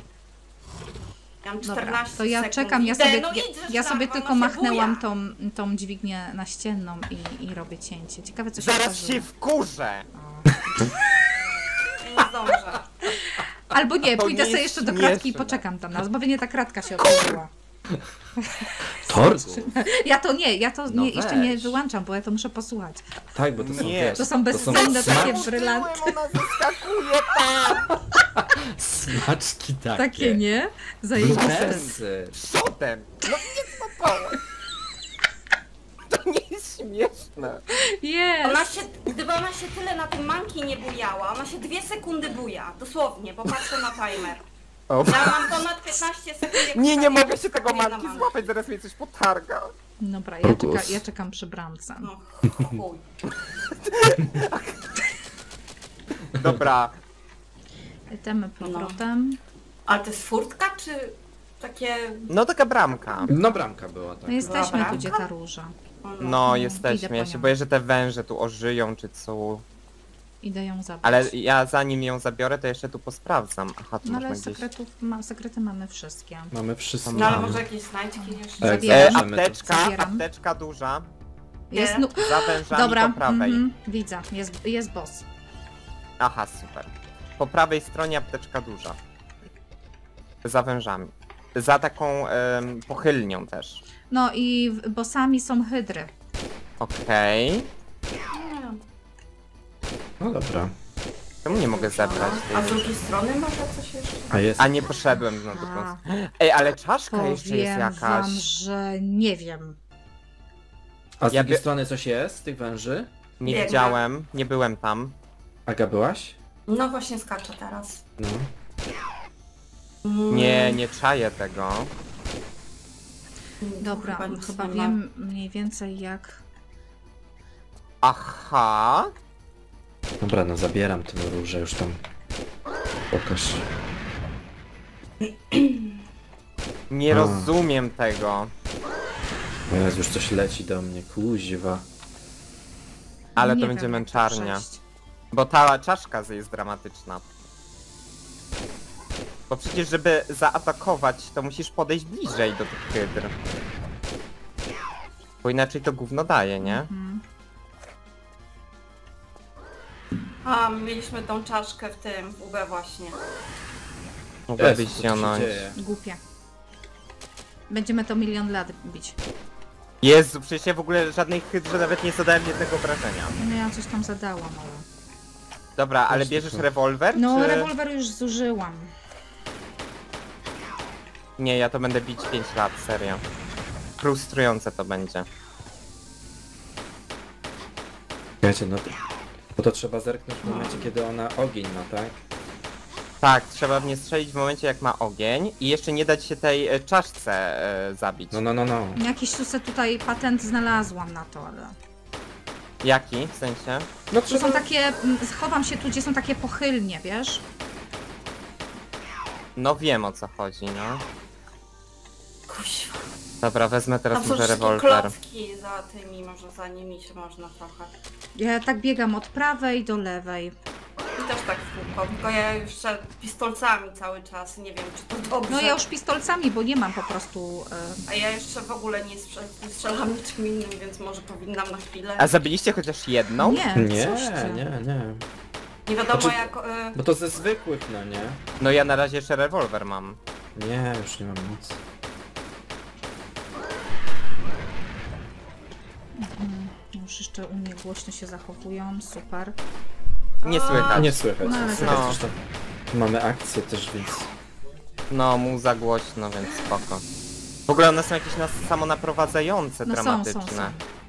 Speaker 3: Ja mam
Speaker 1: Dobra,
Speaker 3: czternaście
Speaker 1: to ja
Speaker 3: sekund.
Speaker 1: czekam, ja
Speaker 3: Idę,
Speaker 1: sobie,
Speaker 3: no
Speaker 1: ja,
Speaker 3: idź,
Speaker 1: ja sobie
Speaker 3: larwa,
Speaker 1: tylko
Speaker 3: no się
Speaker 1: machnęłam
Speaker 3: buja.
Speaker 1: tą, tą dźwignię naścienną i, i robię cięcie. Ciekawe, co się
Speaker 4: Zaraz
Speaker 1: wydarzyło.
Speaker 4: się wkurzę!
Speaker 3: Ja nie zdążę.
Speaker 1: Albo nie,
Speaker 4: To
Speaker 1: pójdę
Speaker 4: nie
Speaker 1: sobie
Speaker 4: jest
Speaker 1: jeszcze do kratki i
Speaker 4: śmieszne.
Speaker 1: poczekam tam na was, bo pewnie ta kratka się otworzyła.
Speaker 2: Torgu.
Speaker 1: Ja to nie, ja to
Speaker 2: No
Speaker 1: nie, jeszcze nie
Speaker 2: weź.
Speaker 1: wyłączam, bo ja to muszę posłuchać.
Speaker 2: Tak, bo to są,
Speaker 4: Nie.
Speaker 2: wiesz,
Speaker 1: To są bezcenne takie
Speaker 2: smaczki,
Speaker 1: brylanty.
Speaker 4: Tyłem ona zeskakuje tam!
Speaker 2: smaczki takie.
Speaker 1: Takie, nie? Zajebiste.
Speaker 2: Brutersy.
Speaker 4: Przodem! No nie złapałem! To nie jest śmieszne.
Speaker 3: Ona
Speaker 1: Jest.
Speaker 3: się, gdyby ona się tyle na tym manki nie bujała, ona się dwie sekundy buja. Dosłownie, bo patrzę na timer.
Speaker 4: O,
Speaker 3: Ja mam ponad piętnaście sekund. jak
Speaker 4: nie, nie
Speaker 3: wstawię-
Speaker 4: mogę się tego
Speaker 3: wstawię na
Speaker 4: manki złapać, zaraz mnie coś potarga.
Speaker 1: Dobra, ja,
Speaker 2: Brutus.
Speaker 1: czeka, ja czekam przy bramce.
Speaker 3: No chuj.
Speaker 4: Dobra,
Speaker 1: Idziemy powrotem.
Speaker 3: Ale to jest furtka, czy takie...
Speaker 4: no taka bramka.
Speaker 2: No bramka była, tak.
Speaker 1: No jesteśmy
Speaker 3: Dobra.
Speaker 1: tu, gdzie ta róża.
Speaker 4: No,
Speaker 1: idę
Speaker 4: jesteśmy.
Speaker 1: po
Speaker 4: Ja
Speaker 1: nią.
Speaker 4: się boję, że te węże tu ożyją, czy co.
Speaker 1: Idę ją zabrać.
Speaker 4: Ale ja zanim ją zabiorę, to jeszcze tu posprawdzam. Aha, tu
Speaker 1: No ale
Speaker 4: można gdzieś...
Speaker 1: sekretów, ma, sekrety mamy wszystkie.
Speaker 2: Mamy wszystko.
Speaker 3: No ale może jakieś znajdźki jeszcze?
Speaker 2: Tak,
Speaker 1: Zabieram.
Speaker 4: E,
Speaker 2: Zobaczymy to.
Speaker 4: apteczka,
Speaker 1: Zabieram.
Speaker 4: apteczka duża.
Speaker 1: Jest
Speaker 3: Nie.
Speaker 1: nu...
Speaker 4: Za wężami
Speaker 1: Dobra,
Speaker 4: po prawej.
Speaker 1: mhm, widzę, jest, jest boss.
Speaker 4: Aha, super. Po prawej stronie apteczka duża. Za wężami. Za taką em, pochylnią też.
Speaker 1: No i w- bossami są hydry.
Speaker 4: Okej.
Speaker 2: No dobra.
Speaker 4: Czemu nie mogę zebrać
Speaker 3: A
Speaker 4: tej...
Speaker 3: z drugiej strony może coś jeszcze?
Speaker 2: A jest...
Speaker 4: A nie poszedłem no do
Speaker 1: A,
Speaker 4: końca. Ej, ale czaszka jeszcze jest
Speaker 1: powiem
Speaker 4: jakaś.
Speaker 1: wam, że nie wiem.
Speaker 2: A z
Speaker 4: Ja
Speaker 2: drugiej
Speaker 4: by-
Speaker 2: strony coś jest z tych węży?
Speaker 4: Nie
Speaker 3: Biegnę.
Speaker 4: widziałem, nie byłem tam.
Speaker 2: Aga, byłaś?
Speaker 3: No właśnie skaczę teraz.
Speaker 2: No.
Speaker 3: Mm,
Speaker 4: Nie, nie czaję tego.
Speaker 1: Dobra,
Speaker 3: chyba
Speaker 1: chyba,
Speaker 3: nic nie ma.
Speaker 1: wiem mniej więcej jak...
Speaker 4: Aha.
Speaker 2: Dobra, no zabieram tę różę już tam. Pokaż.
Speaker 4: Nie
Speaker 2: A.
Speaker 4: rozumiem tego.
Speaker 2: O Jezu, już coś leci do mnie, kuźwa.
Speaker 4: Ale
Speaker 1: nie
Speaker 4: to
Speaker 1: wiem,
Speaker 4: będzie
Speaker 1: jak
Speaker 4: męczarnia.
Speaker 1: przejść.
Speaker 4: Bo ta czaszka jest dramatyczna. Bo przecież żeby zaatakować, to musisz podejść bliżej do tych hydr. Bo inaczej to gówno daje, nie?
Speaker 1: Mhm.
Speaker 3: A, mieliśmy tą czaszkę w tym, w U B właśnie.
Speaker 4: Mogłabyś
Speaker 2: Jezu, co tu się
Speaker 4: zionąć.
Speaker 2: dzieje?
Speaker 1: Głupie. Będziemy to milion lat bić.
Speaker 4: Jezu, przecież ja w ogóle żadnej hydrze nawet nie zadałem jednego obrażenia.
Speaker 1: No ja coś tam zadałam, ale...
Speaker 4: Dobra, ale
Speaker 2: Właśnie
Speaker 4: bierzesz
Speaker 2: to.
Speaker 4: rewolwer,
Speaker 1: No,
Speaker 4: czy...
Speaker 1: rewolwer już zużyłam.
Speaker 4: Nie, ja to będę bić pięć lat, serio. Frustrujące to będzie.
Speaker 2: Wiecie, no Bo to trzeba zerknąć w momencie, kiedy ona ogień ma, tak?
Speaker 4: Tak, trzeba mnie strzelić w momencie jak ma ogień i jeszcze nie dać się tej e, czaszce e, zabić.
Speaker 2: No, no, no, no.
Speaker 1: Jakiś tu se tutaj patent znalazłam na to, ale...
Speaker 4: Jaki? W sensie?
Speaker 2: No
Speaker 1: Tu są takie... mm, Chowam się tu, gdzie są takie pochylnie, wiesz?
Speaker 4: No wiem o co chodzi, no.
Speaker 3: Kuźwa.
Speaker 4: Dobra, wezmę teraz
Speaker 3: Tam są
Speaker 4: może
Speaker 3: wszystkie
Speaker 4: rewolwer.
Speaker 3: klocki za tymi, może za nimi się można trochę.
Speaker 1: Ja tak biegam od prawej do lewej.
Speaker 3: I też tak w kółko, tylko ja jeszcze pistolcami cały czas, nie wiem czy to dobrze.
Speaker 1: No ja już pistolcami, bo nie mam po prostu... e,
Speaker 3: A ja jeszcze w ogóle nie, strzel nie strzelam niczym innym, więc może powinnam na chwilę.
Speaker 4: A zabiliście chociaż jedną?
Speaker 1: Nie,
Speaker 2: Nie,
Speaker 1: coś ty.
Speaker 2: nie, nie.
Speaker 3: Nie wiadomo
Speaker 2: Znaczy-
Speaker 3: jak... Y
Speaker 2: Bo to ze zwykłych, no nie?
Speaker 4: No ja na razie jeszcze rewolwer mam.
Speaker 2: Nie, już nie mam nic.
Speaker 1: Już jeszcze u mnie głośno się zachowują, super.
Speaker 4: Nie
Speaker 3: A,
Speaker 4: słychać.
Speaker 2: Nie słychać,
Speaker 1: No,
Speaker 2: nie
Speaker 1: ale
Speaker 2: słychać.
Speaker 4: no.
Speaker 2: Zresztą mamy akcję też, więc...
Speaker 4: No, mu za głośno, więc spoko. W ogóle one są jakieś nas samonaprowadzające,
Speaker 1: No są,
Speaker 4: dramatyczne.
Speaker 1: są, są.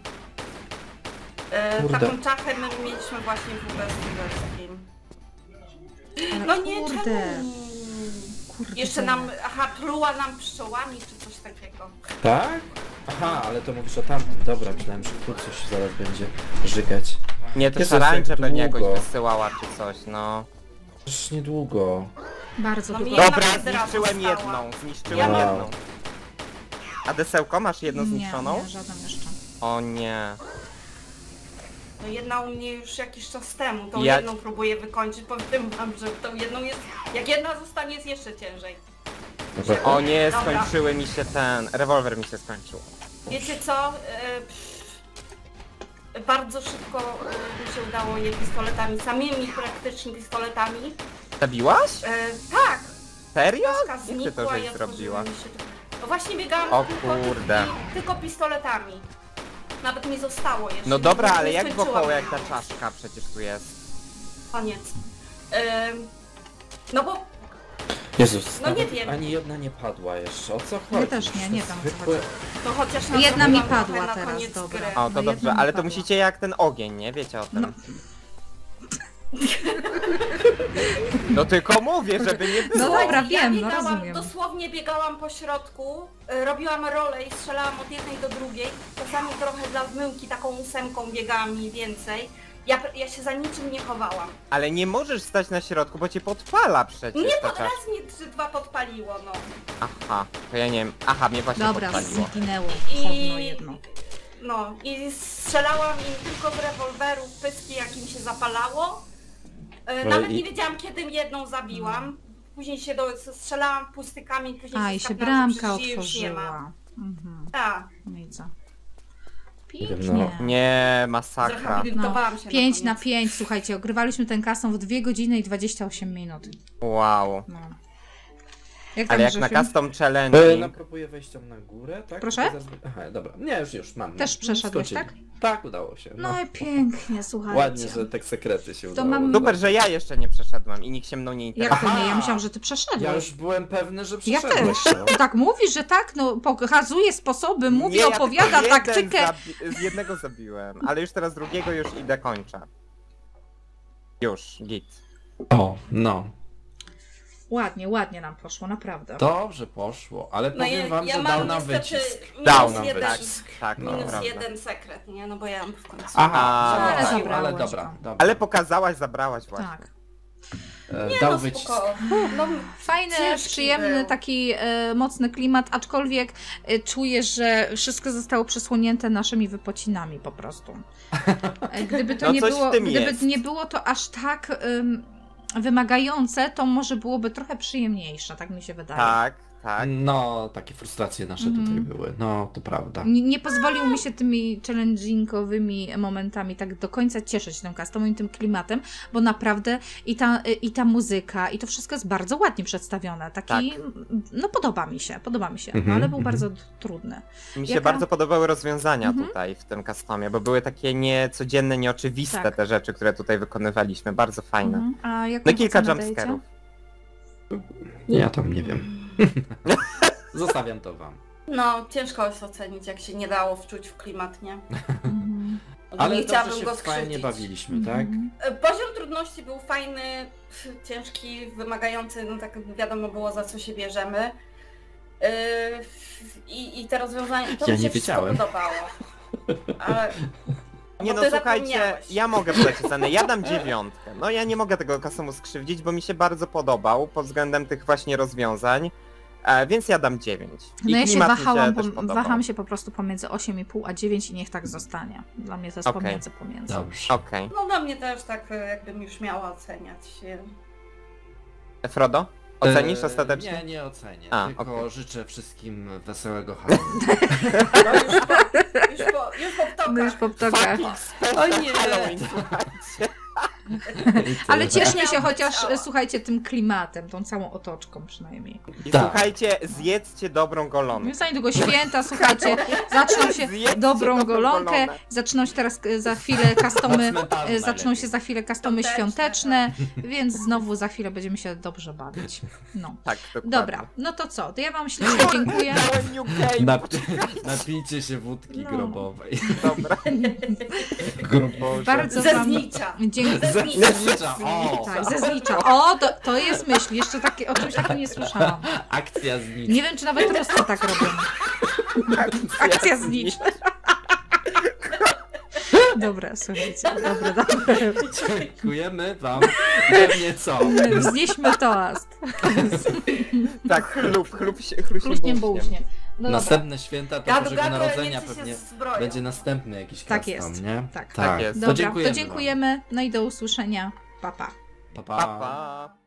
Speaker 3: y
Speaker 2: Kurde.
Speaker 3: taką czachę my mieliśmy właśnie w ogóle z Sylwestrim.
Speaker 1: Ale
Speaker 3: No nie,
Speaker 1: kurde,
Speaker 3: czemu?
Speaker 1: kurde.
Speaker 3: Jeszcze nam, aha, pluła nam pszczołami czy coś takiego.
Speaker 2: Tak? Aha, ale to mówisz o tamtym. Dobra, myślałem, że tu coś zaraz będzie żygać.
Speaker 4: Nie, to
Speaker 2: Jezus,
Speaker 4: szarańcze
Speaker 2: jak
Speaker 4: pewnie jakoś
Speaker 2: długo.
Speaker 4: wysyłała czy coś, no.
Speaker 2: Już niedługo.
Speaker 1: Bardzo
Speaker 3: No
Speaker 1: długo.
Speaker 3: mi-
Speaker 4: Dobra,
Speaker 3: Jedna wydra
Speaker 4: zniszczyłem
Speaker 3: została.
Speaker 4: jedną, zniszczyłem
Speaker 2: Ja mam-
Speaker 4: jedną. A desełko masz jedną
Speaker 1: Nie,
Speaker 4: zniszczoną?
Speaker 1: nie, żaden jeszcze.
Speaker 4: O nie.
Speaker 3: No jedna u mnie już jakiś czas temu, tą
Speaker 4: Ja-
Speaker 3: jedną próbuję wykończyć, powiem wam, że tą jedną jest, jak jedna zostanie jest jeszcze ciężej.
Speaker 2: Dobra.
Speaker 4: O nie,
Speaker 3: Dobra.
Speaker 4: skończyły mi się ten... Rewolwer mi się skończył.
Speaker 3: Wiecie co? E, pff, bardzo szybko e, mi się udało je pistoletami, samymi praktycznie pistoletami.
Speaker 4: Zabiłaś?
Speaker 3: E, tak!
Speaker 4: Serio?
Speaker 3: Taka
Speaker 4: Jak ty
Speaker 3: znikła
Speaker 4: to
Speaker 3: i
Speaker 4: żeś zrobiła?
Speaker 3: otworzyły mi się... No właśnie biegałam
Speaker 4: O
Speaker 3: tylko,
Speaker 4: kurde.
Speaker 3: i- tylko pistoletami. Nawet mi zostało jeszcze.
Speaker 4: No
Speaker 3: nie-
Speaker 4: dobra,
Speaker 3: nie
Speaker 4: ale jak
Speaker 3: skończyłam
Speaker 4: wokoło jak ta
Speaker 3: tego.
Speaker 4: czaszka przecież tu jest?
Speaker 3: Koniec. Ym, no bo
Speaker 2: Jezus,
Speaker 3: No nie
Speaker 2: nawet
Speaker 3: wiem.
Speaker 2: ani jedna nie padła jeszcze. O co chodzi?
Speaker 1: też nie, nie wiem, o co
Speaker 2: Zwykłe-
Speaker 1: chodzi.
Speaker 3: to chociaż
Speaker 1: Jedna mi
Speaker 3: zrobiłam
Speaker 1: padła
Speaker 3: trochę na
Speaker 1: teraz,
Speaker 3: koniec
Speaker 1: dobra.
Speaker 3: gry.
Speaker 4: O, to
Speaker 1: No
Speaker 4: dobrze,
Speaker 1: jedna mi
Speaker 4: ale to
Speaker 1: padła.
Speaker 4: musicie jak ten ogień, nie? Wiecie o tym.
Speaker 1: No.
Speaker 4: No tylko mówię, żeby nie było.
Speaker 1: No dobra,
Speaker 3: ja
Speaker 1: wiem, no
Speaker 3: biegałam,
Speaker 1: rozumiem.
Speaker 3: dosłownie biegałam po środku, y, robiłam rolę i strzelałam od jednej do drugiej. Czasami trochę dla zmyłki taką ósemką biegałam mniej więcej. Ja, ja się za niczym nie chowałam.
Speaker 4: Ale nie możesz stać na środku, bo cię podpala przecież
Speaker 3: Nie,
Speaker 4: ta
Speaker 3: pod
Speaker 4: czaszka.
Speaker 3: raz mnie trzy, dwa podpaliło, no.
Speaker 4: Aha, to ja nie wiem. Aha, mnie właśnie
Speaker 1: Dobra,
Speaker 4: podpaliło.
Speaker 1: zginęło.
Speaker 3: I-
Speaker 1: Chowno jedno.
Speaker 3: No i strzelałam im tylko z rewolweru w pyski, jak im się zapalało. E, Nawet
Speaker 2: i-
Speaker 3: nie wiedziałam, kiedy jedną zabiłam. Później się do, strzelałam pustykami, później
Speaker 1: A, i się
Speaker 3: skapnęłam, że
Speaker 1: bramka
Speaker 3: przecież jej już nie ma.
Speaker 1: otworzyła. Mhm,
Speaker 3: Tak,
Speaker 1: widzę.
Speaker 2: wiem,
Speaker 1: Pięknie.
Speaker 2: no.
Speaker 4: Nie, masakra.
Speaker 3: zrehabilitowałam się
Speaker 1: No, pięć na
Speaker 3: koniec.
Speaker 1: pięć, słuchajcie, ogrywaliśmy ten custom w dwie godziny i dwadzieścia osiem minut.
Speaker 4: Wow.
Speaker 1: No. Jak tam
Speaker 4: Ale jak na
Speaker 1: Grzesiu?
Speaker 4: custom
Speaker 2: E,
Speaker 4: challenge.
Speaker 2: no próbuję wejść tam na górę, tak?
Speaker 1: Proszę?
Speaker 2: Tylko zaraz- Aha, dobra. Nie, już, już, mam.
Speaker 1: Też przeszedłeś,
Speaker 2: Skoczyli. Tak, udało się. No.
Speaker 1: No i pięknie, słuchajcie.
Speaker 2: Ładnie, że tak sekrety się udało.
Speaker 1: mam-
Speaker 4: Super, że ja jeszcze nie przeszedłem i nikt się mną nie interesuje.
Speaker 1: Jak to nie? Ja
Speaker 2: Aha.
Speaker 1: myślałam, że ty przeszedłeś.
Speaker 2: Ja już byłem pewny, że
Speaker 1: Ja
Speaker 2: przeszedłeś.
Speaker 1: też.
Speaker 2: no.
Speaker 1: Ty tak mówisz, że tak, no pokazuje sposoby, mówi,
Speaker 4: Nie, ja
Speaker 1: opowiada
Speaker 4: tylko jeden
Speaker 1: taktykę.
Speaker 4: zabi- z jednego zabiłem, ale już teraz drugiego już idę kończę. Już, git.
Speaker 2: O, no.
Speaker 1: Ładnie, ładnie nam poszło, naprawdę.
Speaker 2: Dobrze poszło, ale
Speaker 3: No
Speaker 2: powiem
Speaker 3: ja,
Speaker 2: wam,
Speaker 3: ja
Speaker 2: że
Speaker 3: mam
Speaker 2: dał nam
Speaker 3: niestety
Speaker 2: wycisk.
Speaker 3: minus
Speaker 4: Dał nam
Speaker 3: jeden,
Speaker 4: wycisk. Tak,
Speaker 2: No.
Speaker 3: minus
Speaker 4: naprawdę.
Speaker 3: jeden sekret, nie? No bo ja mam w końcu.
Speaker 2: Aha,
Speaker 4: A,
Speaker 1: ale
Speaker 2: ale,
Speaker 1: zabrałeś
Speaker 2: ale
Speaker 1: go.
Speaker 2: dobra, dobra.
Speaker 4: Ale pokazałaś, zabrałaś właśnie.
Speaker 1: Tak.
Speaker 2: E,
Speaker 3: Nie
Speaker 2: dał
Speaker 3: no,
Speaker 2: wycisk.
Speaker 3: spoko. No,
Speaker 1: Fajny,
Speaker 3: ciężki
Speaker 1: przyjemny,
Speaker 3: był.
Speaker 1: taki e, mocny klimat, aczkolwiek e, czuję, że wszystko zostało przysłonięte naszymi wypocinami po prostu. E, gdyby to
Speaker 4: No
Speaker 1: nie
Speaker 4: coś w
Speaker 1: było,
Speaker 4: tym
Speaker 1: gdyby
Speaker 4: jest.
Speaker 1: nie było to aż tak ym, wymagające, to może byłoby trochę przyjemniejsze, tak mi się wydaje.
Speaker 4: Tak, tak.
Speaker 2: No, takie frustracje nasze
Speaker 1: Mhm.
Speaker 2: tutaj były. No, to prawda.
Speaker 1: Nie, nie pozwolił mi się tymi challengingowymi momentami tak do końca cieszyć tym customem i tym klimatem, bo naprawdę i ta, i ta muzyka, i to wszystko jest bardzo ładnie przedstawione. Taki, no podoba mi się, podoba mi się, no,
Speaker 2: Mhm,
Speaker 1: ale był
Speaker 2: mhm.
Speaker 1: bardzo trudny.
Speaker 4: Mi się
Speaker 1: Jaka-
Speaker 4: bardzo podobały rozwiązania
Speaker 1: Mhm.
Speaker 4: tutaj w tym customie, bo były takie niecodzienne, nieoczywiste
Speaker 1: Tak.
Speaker 4: te rzeczy, które tutaj wykonywaliśmy. Bardzo fajne.
Speaker 1: Mhm. A jaką
Speaker 4: No i kilka
Speaker 1: ocenę dajecie?
Speaker 4: jumpscarów.
Speaker 2: Ja tam nie wiem. Zostawiam to wam.
Speaker 3: no ciężko jest ocenić, jak się nie dało wczuć w klimat, nie?
Speaker 1: Mhm.
Speaker 2: Ale
Speaker 3: nie
Speaker 2: dobrze
Speaker 3: chciałabym
Speaker 2: się
Speaker 3: go
Speaker 2: fajnie
Speaker 3: skrzywdzić.
Speaker 2: bawiliśmy, tak?
Speaker 3: E, Poziom trudności był fajny, ciężki, wymagający, no tak wiadomo było za co się bierzemy. Yy, I, i te rozwiązania, to
Speaker 2: Ja
Speaker 3: mi się
Speaker 2: nie
Speaker 3: wszystko
Speaker 2: wiedziałem.
Speaker 3: podobało. Ale...
Speaker 4: Nie
Speaker 3: Bo
Speaker 4: no,
Speaker 3: ty
Speaker 4: słuchajcie,
Speaker 3: zapomniałeś.
Speaker 4: ja mogę podać ocenę, ja dam dziewiątkę. No ja nie mogę tego Kasomu skrzywdzić, bo mi się bardzo podobał pod względem tych właśnie rozwiązań, e, więc ja dam dziewięć. I
Speaker 1: No ja się
Speaker 4: klimat mi
Speaker 1: wahałam,
Speaker 4: też
Speaker 1: pom-
Speaker 4: podobał.
Speaker 1: waham się po prostu pomiędzy osiem i pół a dziewięć i niech tak zostanie. Dla mnie to jest
Speaker 4: Okej.
Speaker 1: pomiędzy, pomiędzy.
Speaker 2: Dobrze.
Speaker 4: Okej.
Speaker 3: No dla mnie też tak e, jakbym już miała oceniać. e,
Speaker 4: Frodo? Ocenisz
Speaker 2: E,
Speaker 4: ostatecznie?
Speaker 2: Nie, nie ocenię,
Speaker 4: A,
Speaker 2: tylko
Speaker 4: okej.
Speaker 2: życzę wszystkim wesołego Halloween.
Speaker 3: No już po, już po, już po ptokach.
Speaker 1: No już po ptokach.
Speaker 2: O nie!
Speaker 4: Halloween, słuchajcie.
Speaker 1: Ale cieszmy
Speaker 3: Miał
Speaker 1: się
Speaker 3: być
Speaker 1: chociaż,
Speaker 3: cała.
Speaker 1: słuchajcie, tym klimatem, tą całą otoczką przynajmniej.
Speaker 4: I
Speaker 2: Tak.
Speaker 4: słuchajcie, zjedzcie dobrą golonkę.
Speaker 1: Za niedługo święta, słuchajcie, zaczną się
Speaker 4: Zjedzcie
Speaker 1: dobrą
Speaker 4: dobrą
Speaker 1: golonkę,
Speaker 4: golonę.
Speaker 1: zaczną się teraz e, za chwilę customy,
Speaker 2: Na cmentarzu
Speaker 1: e, zaczną
Speaker 2: najlepiej.
Speaker 1: się za chwilę customy
Speaker 3: Świąteczne,
Speaker 1: świąteczne, więc znowu za chwilę będziemy się dobrze bawić. No.
Speaker 4: Tak, dokładnie.
Speaker 1: Dobra, no to co, to ja wam ślicznie dziękuję.
Speaker 4: Dałem New Game.
Speaker 2: Nap- napijcie się wódki
Speaker 1: No.
Speaker 2: grobowej.
Speaker 4: Dobra.
Speaker 2: Grobowej.
Speaker 1: Bardzo
Speaker 3: Ze
Speaker 1: wam
Speaker 3: znicza.
Speaker 1: dziękuję.
Speaker 3: Ze znicza.
Speaker 2: Znicza, o!
Speaker 1: Tak, ze znicza. O, to, to jest myśl, jeszcze takie, o czymś takim nie słyszałam.
Speaker 2: Akcja znicza.
Speaker 1: Nie wiem, czy nawet Ruscy tak robią. Akcja znicza. Dobra, słuchajcie, dobra, dobra.
Speaker 2: Dziękujemy wam. Pewnie co?
Speaker 1: Wznieśmy toast.
Speaker 4: Tak, chlub, chlub się, chluśnie
Speaker 1: Chluśniem
Speaker 4: bułkiem.
Speaker 1: bułśniem. No dobra.
Speaker 2: Następne święta to
Speaker 3: Gadu,
Speaker 2: Bożego
Speaker 3: gadu,
Speaker 2: Narodzenia
Speaker 3: ale nie
Speaker 2: pewnie
Speaker 3: się zbroją.
Speaker 2: będzie następny jakiś
Speaker 1: Tak
Speaker 2: custom,
Speaker 1: jest,
Speaker 2: nie?
Speaker 1: tak.
Speaker 4: Tak jest.
Speaker 2: To
Speaker 1: Dobra,
Speaker 2: dziękujemy
Speaker 1: to dziękujemy, no i do usłyszenia. Pa, pa.
Speaker 2: Wam. Pa, pa.
Speaker 4: Pa, pa.